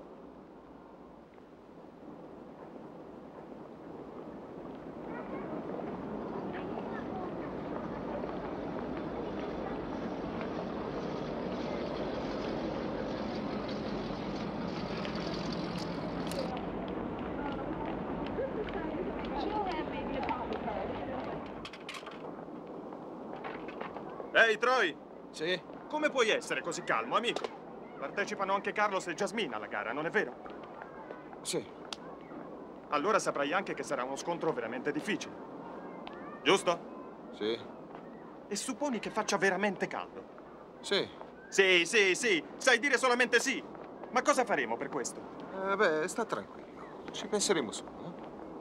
Ehi, Troy! Sì? Come puoi essere così calmo, amico? Partecipano anche Carlos e Jasmine alla gara, non è vero? Sì. Allora saprai anche che sarà uno scontro veramente difficile. Giusto? Sì. E supponi che faccia veramente caldo? Sì. Sì, sì, sì. Sai dire solamente sì. Ma cosa faremo per questo? Eh, beh, sta tranquillo. Ci penseremo su, eh?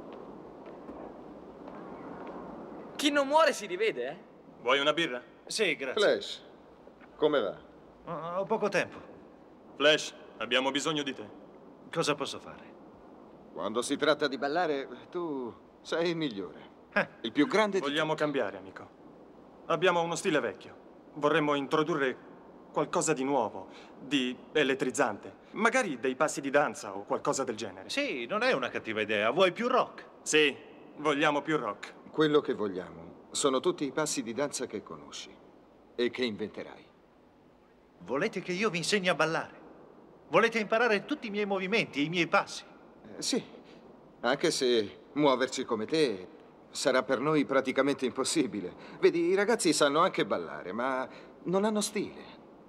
Chi non muore si rivede, eh? Vuoi una birra? Sì, grazie. Flash, come va? Ho poco tempo. Flash, abbiamo bisogno di te. Cosa posso fare? Quando si tratta di ballare, tu sei il migliore. Il più grande di Vogliamo cambiare, amico. Abbiamo uno stile vecchio. Vorremmo introdurre qualcosa di nuovo, di elettrizzante. Magari dei passi di danza o qualcosa del genere. Sì, non è una cattiva idea. Vuoi più rock? Sì, vogliamo più rock. Quello che vogliamo sono tutti i passi di danza che conosci e che inventerai. Volete che io vi insegni a ballare? Volete imparare tutti i miei movimenti e i miei passi? Eh, sì, anche se muoverci come te sarà per noi praticamente impossibile. Vedi, i ragazzi sanno anche ballare, ma non hanno stile.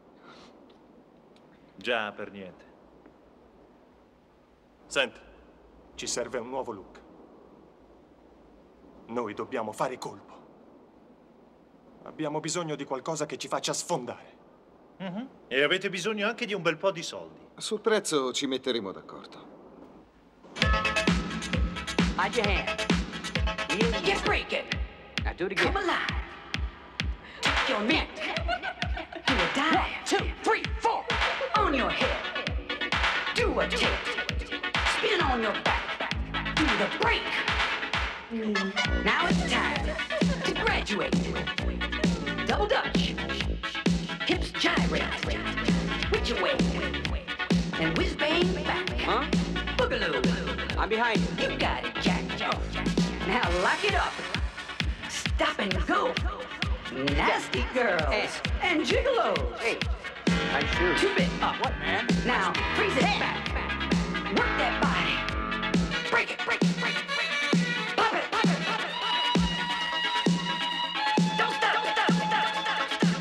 Già, per niente. Senti, ci serve un nuovo look. Noi dobbiamo fare colpo. Abbiamo bisogno di qualcosa che ci faccia sfondare. Mhm. E avete bisogno anche di un bel po' di soldi. Sul prezzo ci metteremo d'accordo. Hide your hand. Heels get breaking. Now do it again. Come alive. Take your neck. Do a dive. One, two, three, four. On your head. Do a tilt. Spin on your back. Do the break. Now it's time to graduate. Double Dutch. Hips gyrate. Switch your way. And whiz bang back. Huh? Boogaloo. I'm behind you. You got it, Jack. Now lock it up. Stop and go. Nasty girls. And gigolos. Hey, I sure. Two bit up. What, man? Now freeze it back. Work that body. Break it, break it, break it, break it. Pop it, pop it, pop it, pop it. Don't stop, don't stop, don't stop, don't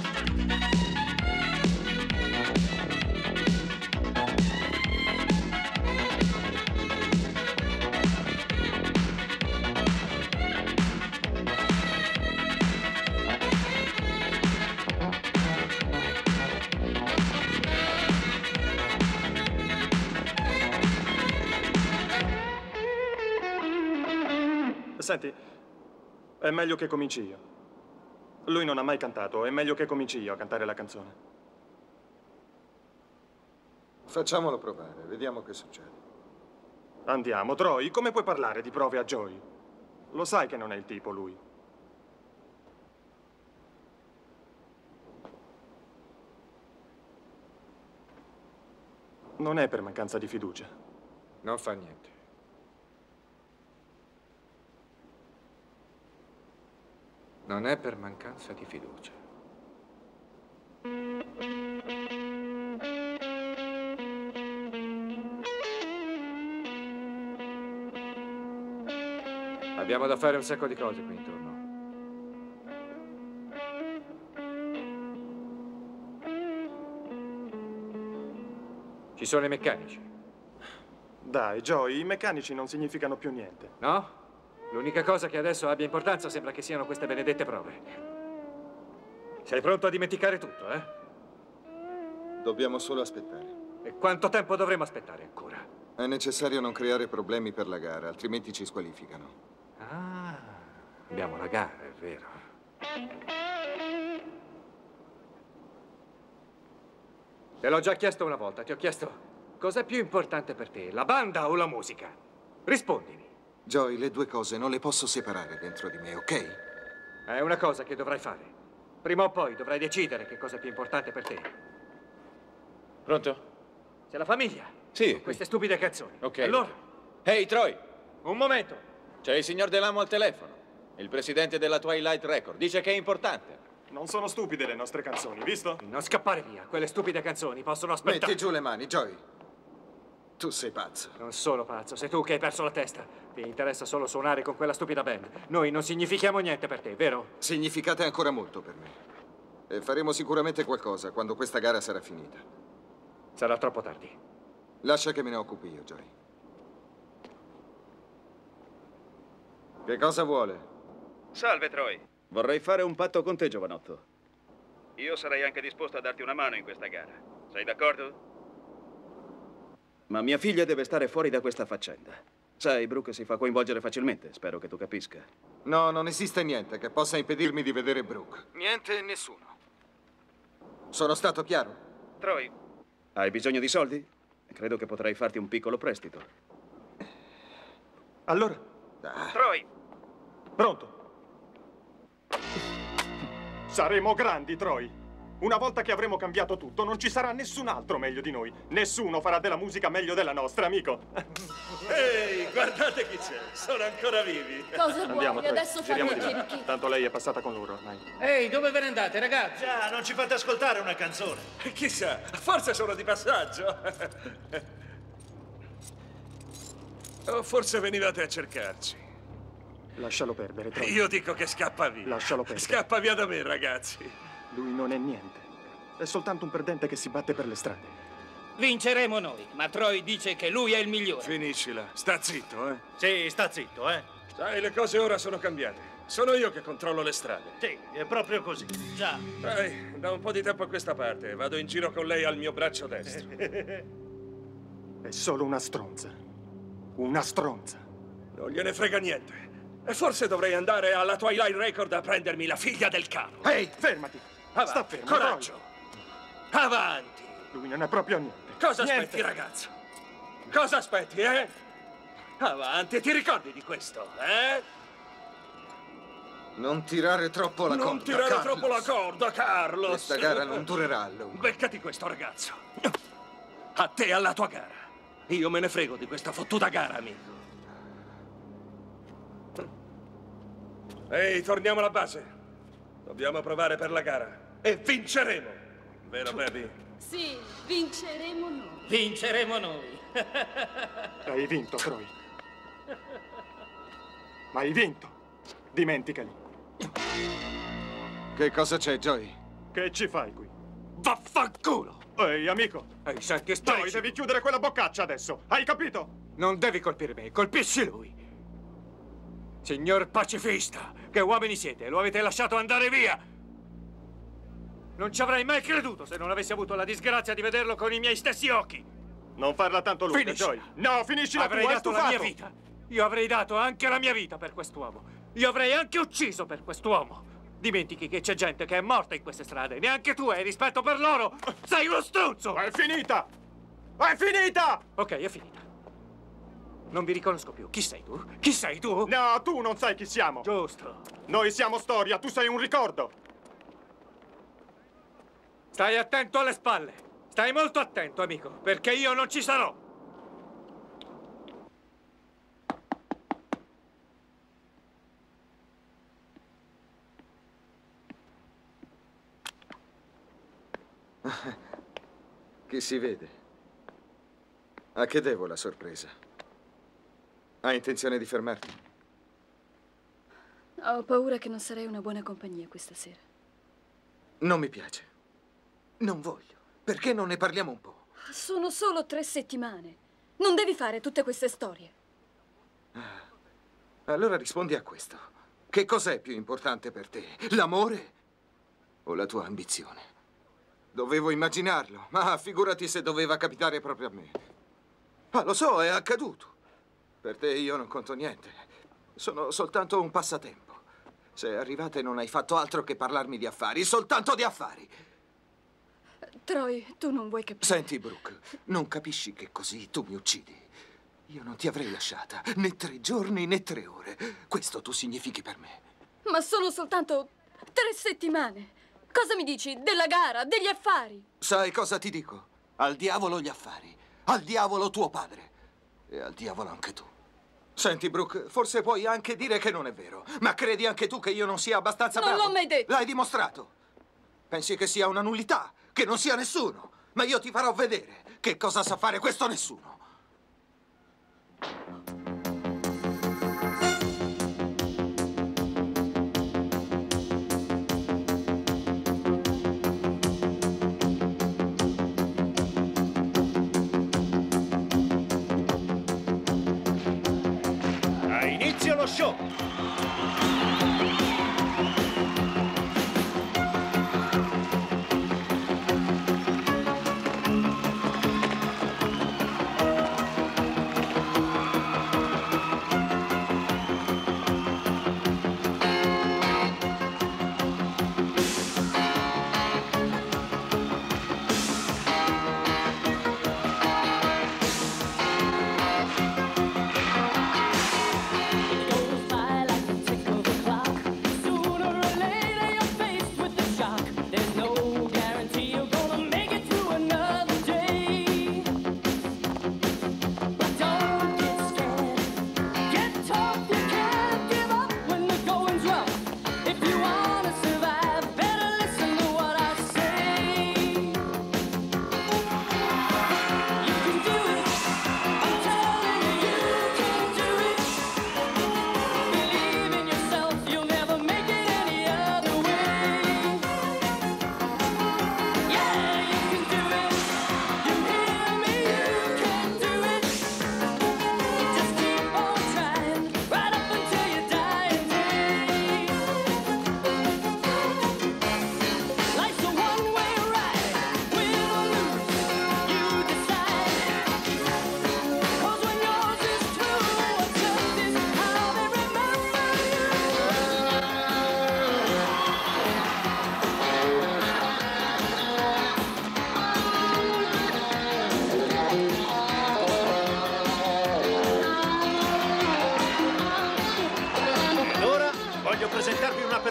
Senti, è meglio che cominci io. Lui non ha mai cantato, è meglio che cominci io a cantare la canzone. Facciamolo provare, vediamo che succede. Andiamo, Troy, come puoi parlare di prove a Joy? Lo sai che non è il tipo, lui. Non è per mancanza di fiducia. Non fa niente. Non è per mancanza di fiducia. Abbiamo da fare un sacco di cose qui intorno. Ci sono i meccanici. Dai, Joy, i meccanici non significano più niente. No? L'unica cosa che adesso abbia importanza sembra che siano queste benedette prove. Sei pronto a dimenticare tutto, eh? Dobbiamo solo aspettare. E quanto tempo dovremo aspettare ancora? È necessario non creare problemi per la gara, altrimenti ci squalificano. Ah, abbiamo la gara, è vero. Te l'ho già chiesto una volta, ti ho chiesto cos'è più importante per te, la banda o la musica? Rispondimi. Joy, le due cose non le posso separare dentro di me, ok? È una cosa che dovrai fare. Prima o poi dovrai decidere che cosa è più importante per te. Pronto? C'è la famiglia. Sì. Con queste stupide canzoni. Ok. Allora? Ehi, hey, Troy! Un momento. C'è il signor Delamo al telefono. Il presidente della Twilight Record. Dice che è importante. Non sono stupide le nostre canzoni, visto? Non scappare via. Quelle stupide canzoni possono aspettare. Metti giù le mani, Joy. Tu sei pazzo. Non sono pazzo, sei tu che hai perso la testa. Ti interessa solo suonare con quella stupida band. Noi non significhiamo niente per te, vero? Significate ancora molto per me. E faremo sicuramente qualcosa quando questa gara sarà finita. Sarà troppo tardi. Lascia che me ne occupi io, Joy. Che cosa vuole? Salve, Troy. Vorrei fare un patto con te, giovanotto. Io sarei anche disposto a darti una mano in questa gara. Sei d'accordo? Ma mia figlia deve stare fuori da questa faccenda. Sai, Brooke si fa coinvolgere facilmente. Spero che tu capisca. No, non esiste niente che possa impedirmi di vedere Brooke. Niente e nessuno. Sono stato chiaro? Troy, hai bisogno di soldi? Credo che potrei farti un piccolo prestito. Allora? Ah. Troy! Pronto? Saremo grandi, Troy. Una volta che avremo cambiato tutto, non ci sarà nessun altro meglio di noi. Nessuno farà della musica meglio della nostra, amico. Ehi, guardate chi c'è. Sono ancora vivi. Cosa Andiamo, vuoi? Troy. Adesso Giriamo fanno di i là. chirichi. Tanto lei è passata con loro ormai. Ehi, dove ve ne andate, ragazzi? Già, non ci fate ascoltare una canzone. Chissà, forse sono di passaggio. O forse venivate a cercarci. Lascialo perdere, Troy. Io dico che scappa via. Lascialo perdere. Scappa via da me, ragazzi. Lui non è niente. È soltanto un perdente che si batte per le strade. Vinceremo noi, ma Troy dice che lui è il migliore. Finiscila. Sta zitto, eh? Sì, sta zitto, eh. Sai, le cose ora sono cambiate. Sono io che controllo le strade. Sì, è proprio così. Già. Sai, da un po' di tempo a questa parte vado in giro con lei al mio braccio destro. È solo una stronza. Una stronza. Non gliene frega niente. E forse dovrei andare alla Twilight Record a prendermi la figlia del capo. Ehi, fermati! Avanti, Sta fermo, coraggio! Avanti! Lui non è proprio niente. Cosa Niente. aspetti, ragazzo? Cosa aspetti, eh? Avanti, ti ricordi di questo, eh? Non tirare troppo la non corda, tirare Carlos. troppo la corda, Carlos! Questa gara non durerà a lungo. Beccati questo, ragazzo. A te e alla tua gara. Io me ne frego di questa fottuta gara, amico. Ehi, torniamo alla base. Dobbiamo provare per la gara. E vinceremo. Vero, baby? Sì, vinceremo noi. Vinceremo noi. Hai vinto, Troy. Hai vinto. Dimenticali. Che cosa c'è, Joey? Che ci fai qui? Vaffanculo! Ehi, amico. Ehi, senti, stai... Troy, devi chiudere quella boccaccia adesso. Hai capito? Non devi colpire me, colpisci lui. Signor pacifista, che uomini siete? Lo avete lasciato andare via! Non ci avrei mai creduto se non avessi avuto la disgrazia di vederlo con i miei stessi occhi! Non farla tanto lunga, Finiscila. Joey. No, finiscila Avrei tu, è dato la stufato. mia vita. Io avrei dato anche la mia vita per quest'uomo. Io avrei anche ucciso per quest'uomo. Dimentichi che c'è gente che è morta in queste strade. Neanche tu hai rispetto per loro. Sei uno struzzo! È finita! È finita! Ok, è finita. Non vi riconosco più. Chi sei tu? Chi sei tu? No, tu non sai chi siamo. Giusto. Noi siamo storia, tu sei un ricordo. Stai attento alle spalle. Stai molto attento, amico, perché io non ci sarò. Chi si vede? A che devo la sorpresa? Hai intenzione di fermarti? Ho paura che non sarei una buona compagnia questa sera. Non mi piace. Non voglio. Perché non ne parliamo un po'? Sono solo tre settimane. Non devi fare tutte queste storie. Allora rispondi a questo. Che cos'è più importante per te? L'amore o la tua ambizione? Dovevo immaginarlo, ma figurati se doveva capitare proprio a me. Ah, lo so, è accaduto. Per te io non conto niente. Sono soltanto un passatempo. Sei arrivata e non hai fatto altro che parlarmi di affari, soltanto di affari. Troy, tu non vuoi capire. Senti, Brooke, non capisci che così tu mi uccidi. Io non ti avrei lasciata né tre giorni né tre ore. Questo tu significhi per me. Ma sono soltanto tre settimane. Cosa mi dici della gara, degli affari? Sai cosa ti dico? Al diavolo gli affari, al diavolo tuo padre e al diavolo anche tu. Senti, Brooke, forse puoi anche dire che non è vero, ma credi anche tu che io non sia abbastanza bravo? Non l'ho mai detto. L'hai dimostrato. Pensi che sia una nullità, che non sia nessuno, ma io ti farò vedere che cosa sa fare questo nessuno. Inizio lo show! Goes by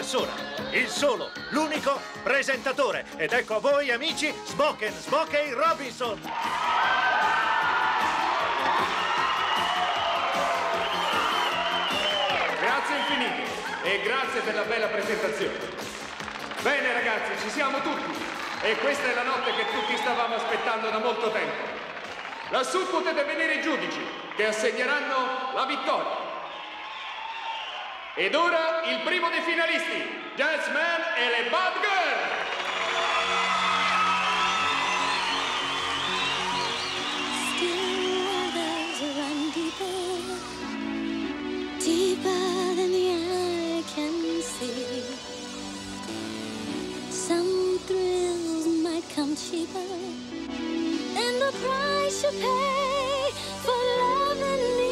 persona, il solo, l'unico presentatore. Ed ecco a voi, amici, Smokey Smokey Robinson. Grazie infinite e grazie per la bella presentazione. Bene ragazzi, ci siamo tutti e questa è la notte che tutti stavamo aspettando da molto tempo. Lassù potete vedere i giudici che assegneranno la vittoria. Ed ora il primo dei finalisti, Jazzman e le Bad Girl. Deeper than the eye can see. Some thrills might come cheaper than the price you pay for loving me.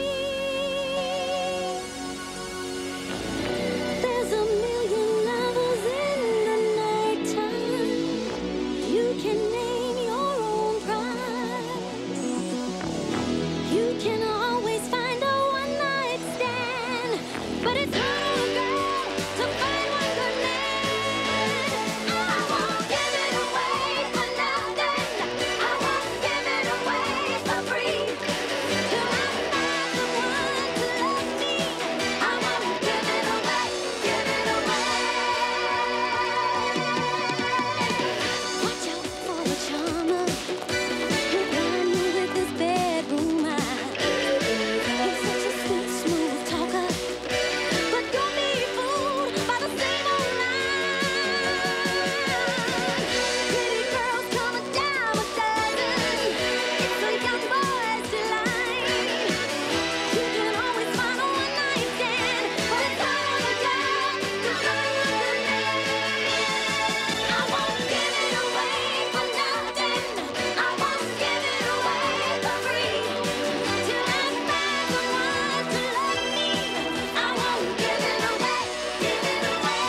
There's a million lovers in the nighttime. You can name your own price. You can always find a one-night stand, but it's hard on a girl to find one good man. I won't give it away for nothing. I won't give it away for free. Till I find the one to love me, I won't give it away, give it away. Watch out for the charmer who blind me with his bedroom eyes. He's such a sweet, smooth talker, but don't be fooled by the same old line. Pretty girls come a dime a dozen. It's a young boy's delight. You can always find a one-night stand, but it's hard on a girl to find one good man. I won't give it away for nothing. I won't give it away for free. Till I find the one to love me, I won't give it away, give it away.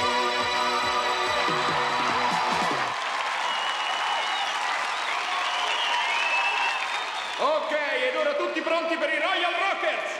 Ok, ed ora tutti pronti per i Royal Rockers?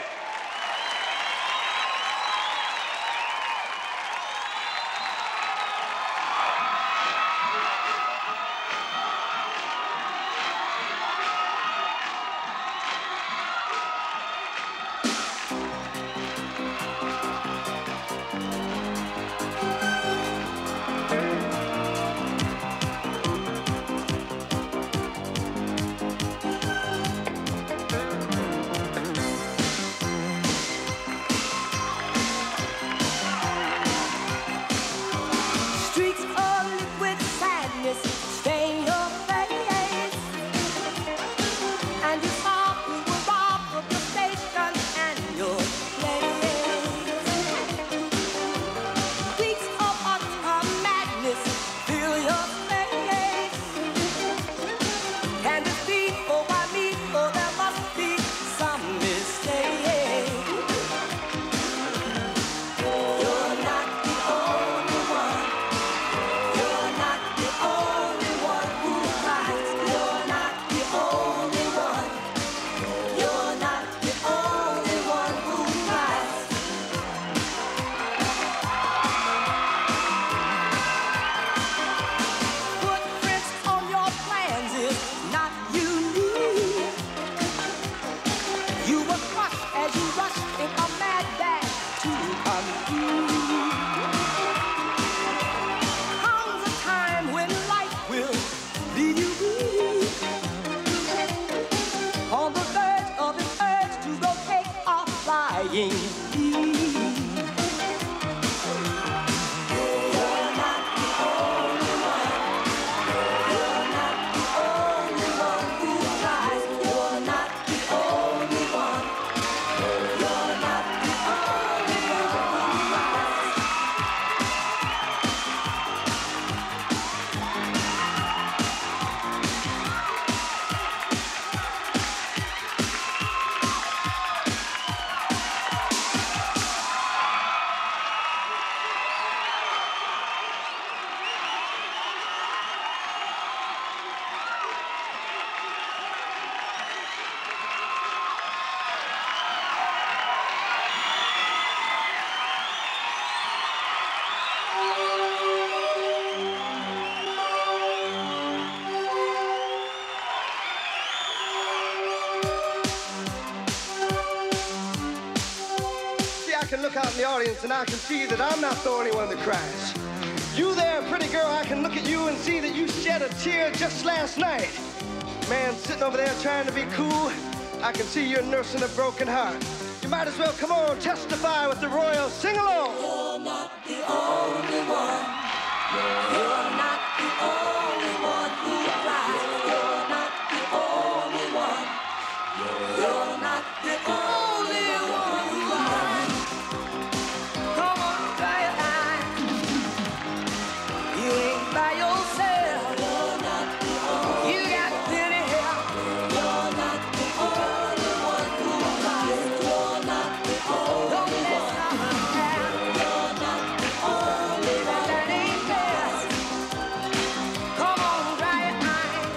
look out in the audience and I can see that I'm not the only one that cries. You there, pretty girl, I can look at you and see that you shed a tear just last night. Man sitting over there trying to be cool, I can see you're nursing a broken heart. You might as well come on, testify with the Royals. Sing along. You're not the only one. You're not the only one who cries. You're not the only one. You're not the only one who cries. Come on, dry your eyes. You ain't by yourself. You're not the only one. You got plenty help. You're not the only one who cries. You're not the only one. You're not the only one. That ain't fair. Come on, dry your eyes.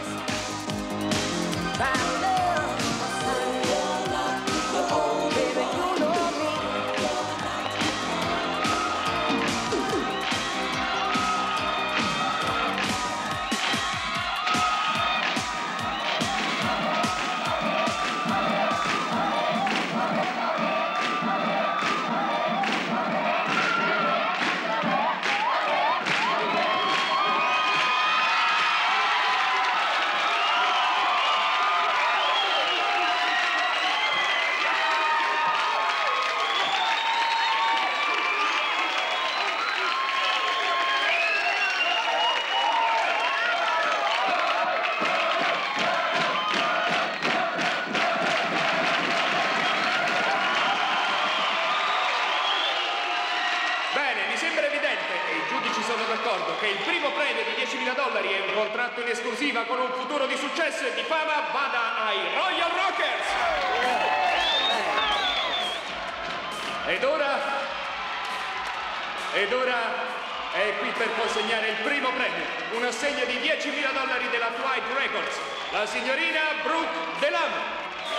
Find love, my son. You're not the only one. Baby, you know me. Bene, mi sembra evidente, e i giudici sono d'accordo, che il primo premio di diecimila dollari e un contratto in esclusiva con un futuro di successo e di fama vada ai Royal Rockers! Ed ora... Ed ora è qui per consegnare il primo premio, un assegno di diecimila dollari della Twilight Records, la signorina Brooke Delam.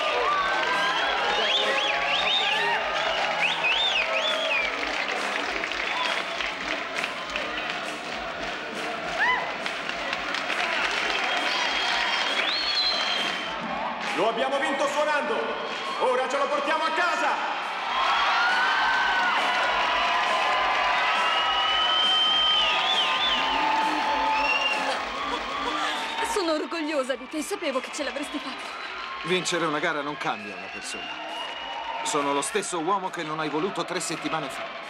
Lo abbiamo vinto suonando! Ora ce lo portiamo a casa! Sono orgogliosa di te, sapevo che ce l'avresti fatta. Vincere una gara non cambia una persona. Sono lo stesso uomo che non hai voluto tre settimane fa.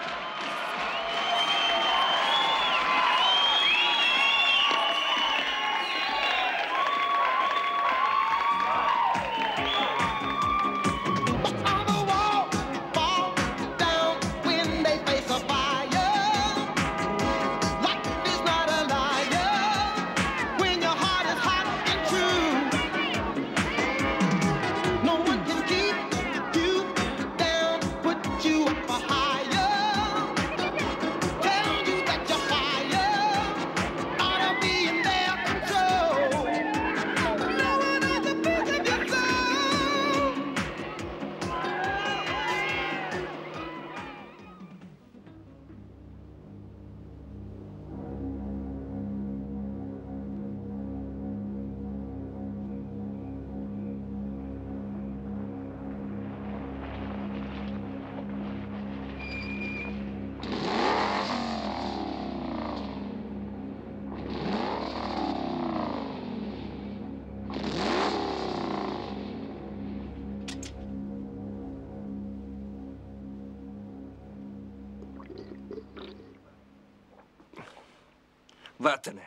Vattene.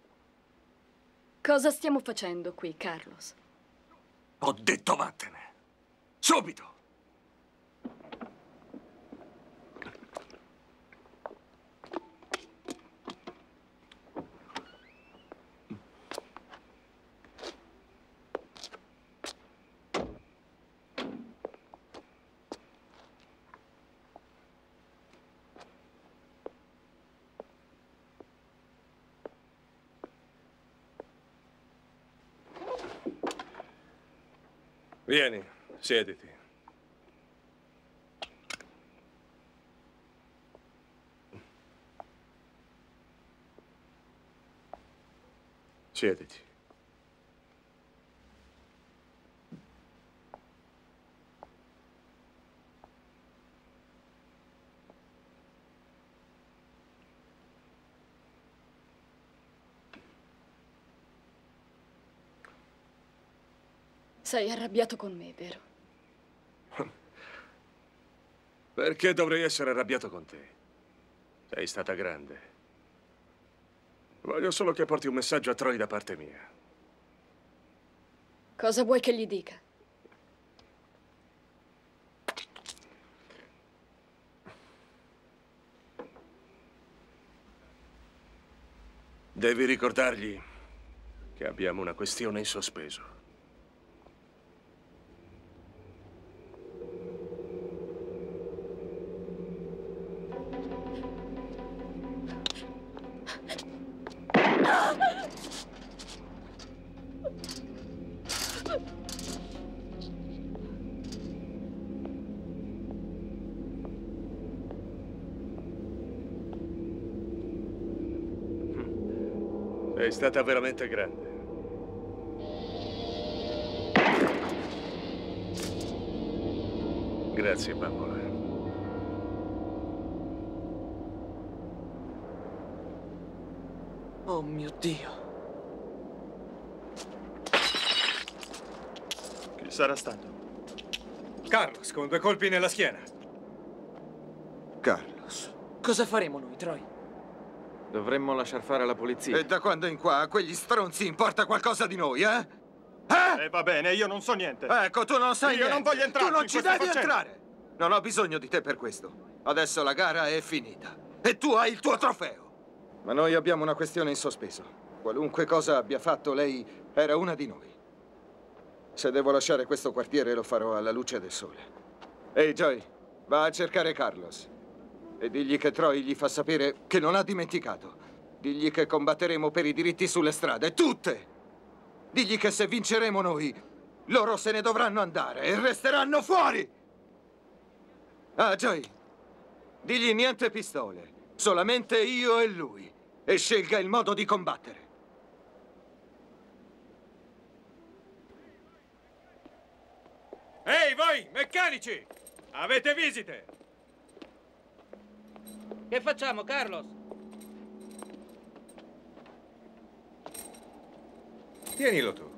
Cosa stiamo facendo qui, Carlos? Ho detto vattene. Subito. Vieni, siediti. Siediti. Sei arrabbiato con me, vero? Perché dovrei essere arrabbiato con te? Sei stata grande. Voglio solo che porti un messaggio a Troy da parte mia. Cosa vuoi che gli dica? Devi ricordargli che abbiamo una questione in sospeso. Sei stata veramente grande. Grazie, bambola. Oh mio Dio. Chi sarà stato? Carlos, con due colpi nella schiena. Carlos. Cosa faremo noi, Troy? Dovremmo lasciar fare alla polizia. E da quando in qua a quegli stronzi importa qualcosa di noi, eh? Eh? Eh, va bene, io non so niente. Ecco, tu non sai Io niente. non voglio entrare. Tu non ci devi entrare. Non ho bisogno di te per questo. Adesso la gara è finita. E tu hai il tuo trofeo. Ma noi abbiamo una questione in sospeso. Qualunque cosa abbia fatto, lei era una di noi. Se devo lasciare questo quartiere, lo farò alla luce del sole. Ehi, Joy, va a cercare Carlos. E digli che Troy gli fa sapere che non ha dimenticato. Digli che combatteremo per i diritti sulle strade, tutte! Digli che se vinceremo noi, loro se ne dovranno andare e resteranno fuori! Ah, Joy, digli niente pistole, solamente io e lui. E scelga il modo di combattere. Ehi, voi, meccanici! Avete visite! Che facciamo, Carlos? Tienilo tu.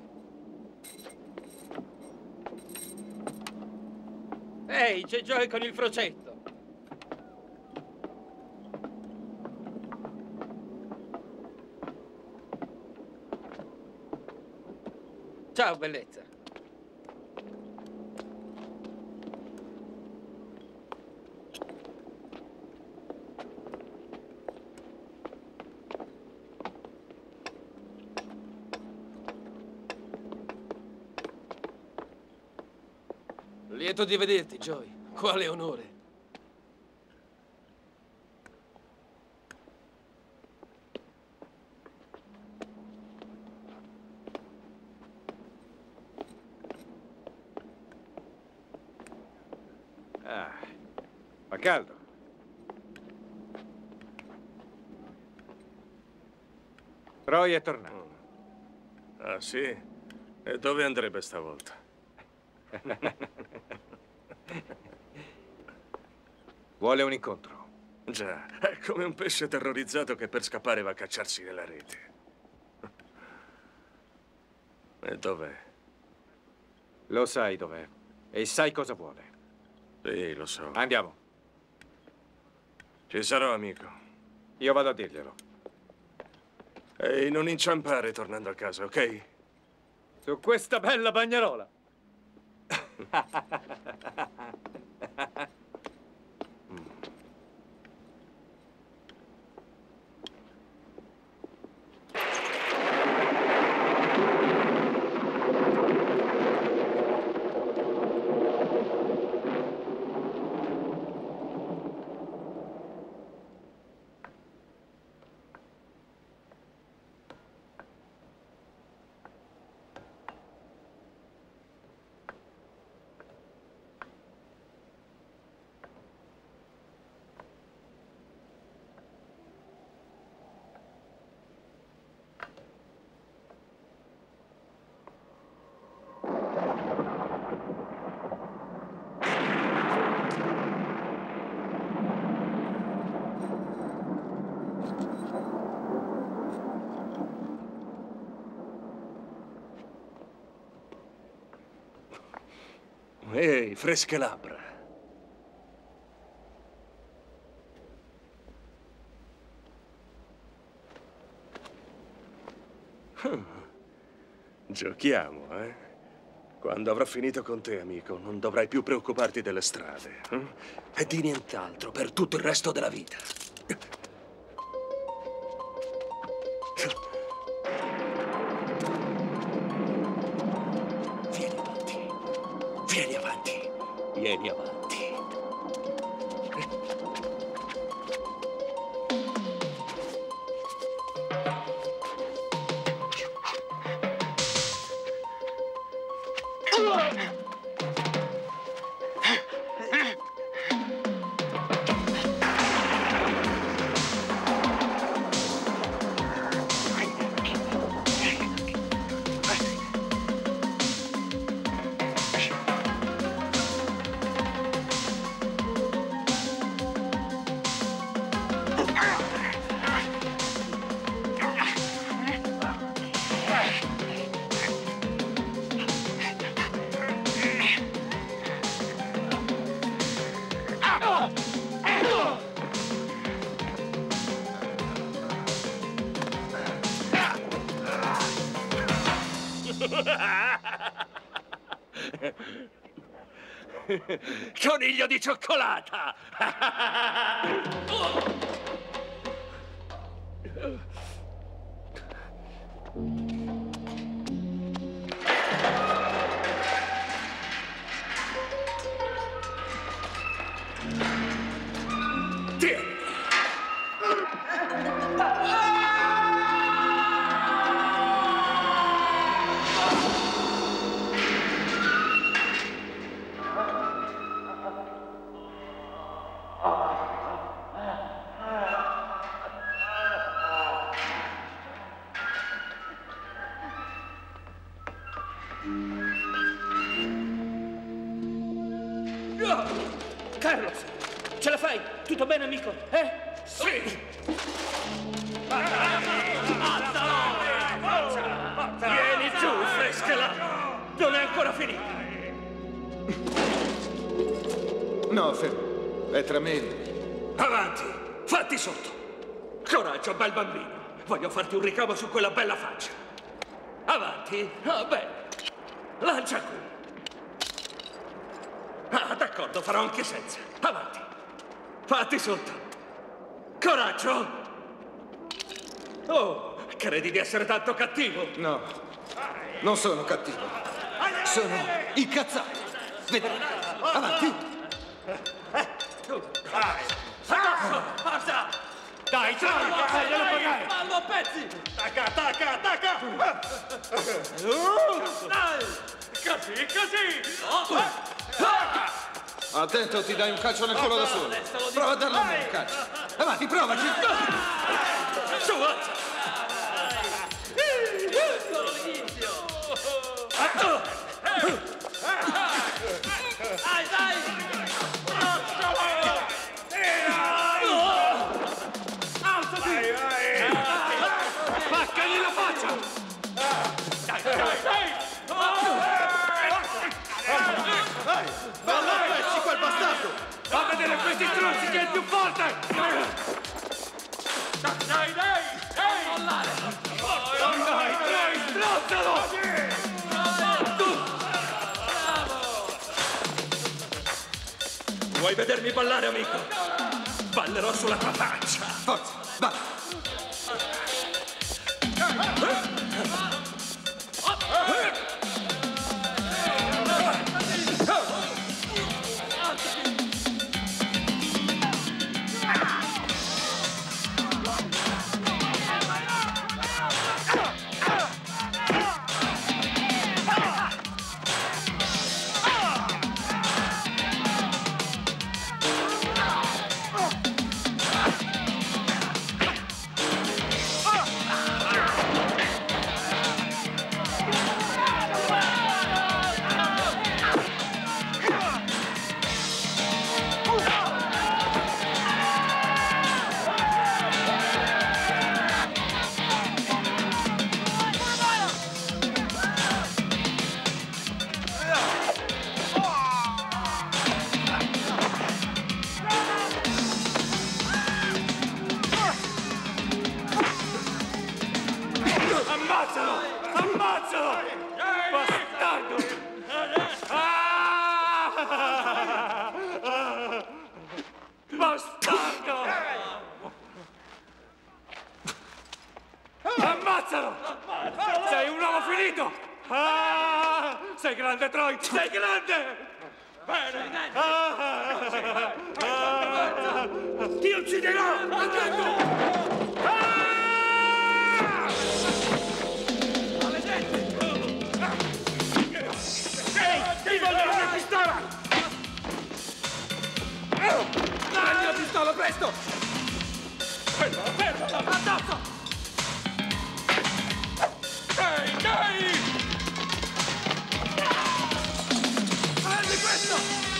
Ehi, c'è Joey con il frocetto. Ciao, bellezza. Lieto di vederti, Joey. Quale onore. Ah, fa caldo. Troy è tornato. Ah, sì? E dove andrebbe stavolta? Vuole un incontro. Già, è come un pesce terrorizzato che per scappare va a cacciarsi nella rete. E dov'è? Lo sai dov'è. E sai cosa vuole. Sì, lo so. Andiamo. Ci sarò, amico. Io vado a dirglielo. Ehi, non inciampare tornando a casa, ok? Su questa bella bagnarola. ehi, fresche labbra. Giochiamo, eh? Quando avrò finito con te, amico, non dovrai più preoccuparti delle strade. Eh? E di nient'altro per tutto il resto della vita. Vieni avanti. Vieni avanti. Vieni avanti. Coniglio di cioccolata! Tieni! Carlos, ce la fai? Tutto bene, amico? Eh? Sì! Vieni giù, freschela! Non è ancora finita! No, fermo. È tra me e lui. Avanti! Fatti sotto! Coraggio, bel bambino! Voglio farti un ricamo su quella bella faccia! Avanti! Ah, bene! Lancia qui! Ah, d'accordo, farò anche senza. Avanti. Fatti sotto. Coraggio. Oh, credi di essere tanto cattivo? No, non sono cattivo. Sono incazzato. Vedrai. Avanti. Forza! Dai, Troy, faglielo pagare! Fallo a pezzi! Attacca, attacca, attacca! Dai! Così, così! Oh. Attento, ti dai un calcio nel culo da solo. Prova a darlo a me un calcio. Avanti, provaci. Su! Solo l'inizio! Dai, dai! Alzati! Spaccagli la faccia! Dai, dai, dai! Fallo a pezzi quel bastardo! Va a vedere questi stronzi che è il più forte! Dai, dai! Ehi! Mollare! Dai, dai, strozzalo! Vuoi vedermi ballare, amico? Ballerò sulla tua faccia! Forza, vai! Ah, sei grande, Troy! Sei grande! Bene! Ah, ah, ti ucciderò! Anche tu! Maledetto! Ehi! Ti voglio la mia pistola! Dai la mia pistola, presto! Fermala, fermala! Addosso! Dai, dai! Prendi questo!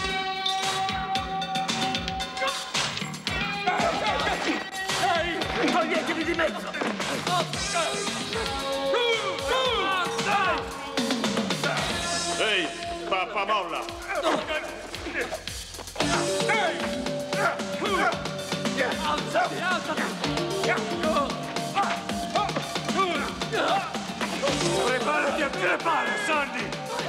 Dai! Toglietevi di mezzo! Ehi, pappamolla! Alzati, alzati! Preparati a crepare, Sandy!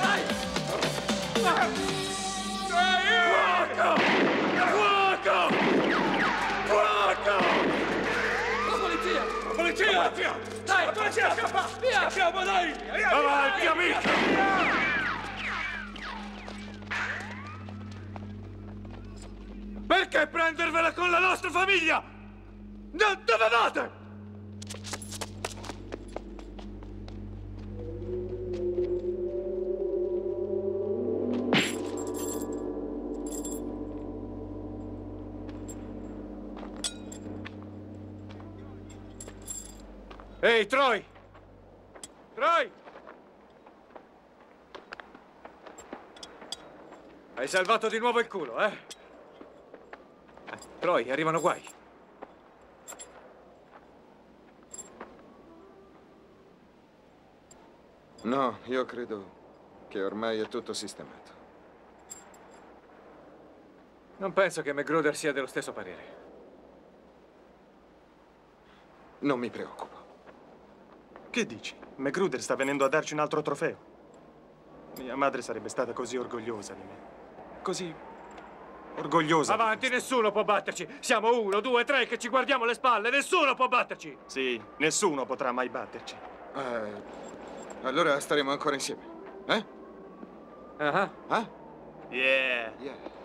Dai! Fuoco! Fuoco! Fuoco! La polizia! La polizia! La polizia! Dai, la polizia! Scappa! Via! Scappiamo, dai! Avanti, amico! Perché prendervela con la nostra famiglia? Non dovevate! Ehi, Troy! Troy! Hai salvato di nuovo il culo, eh? eh Troy, arrivano guai. No, io credo che ormai è tutto sistemato. Non penso che McGruder sia dello stesso parere. Non mi preoccupo. Che dici? McGruder sta venendo a darci un altro trofeo. Mia madre sarebbe stata così orgogliosa di me. Così orgogliosa. Avanti, nessuno può batterci. Siamo uno, due, tre che ci guardiamo le spalle. Nessuno può batterci. Sì, nessuno potrà mai batterci. Eh, allora staremo ancora insieme, eh? Ah. Ah? Yeah. Yeah.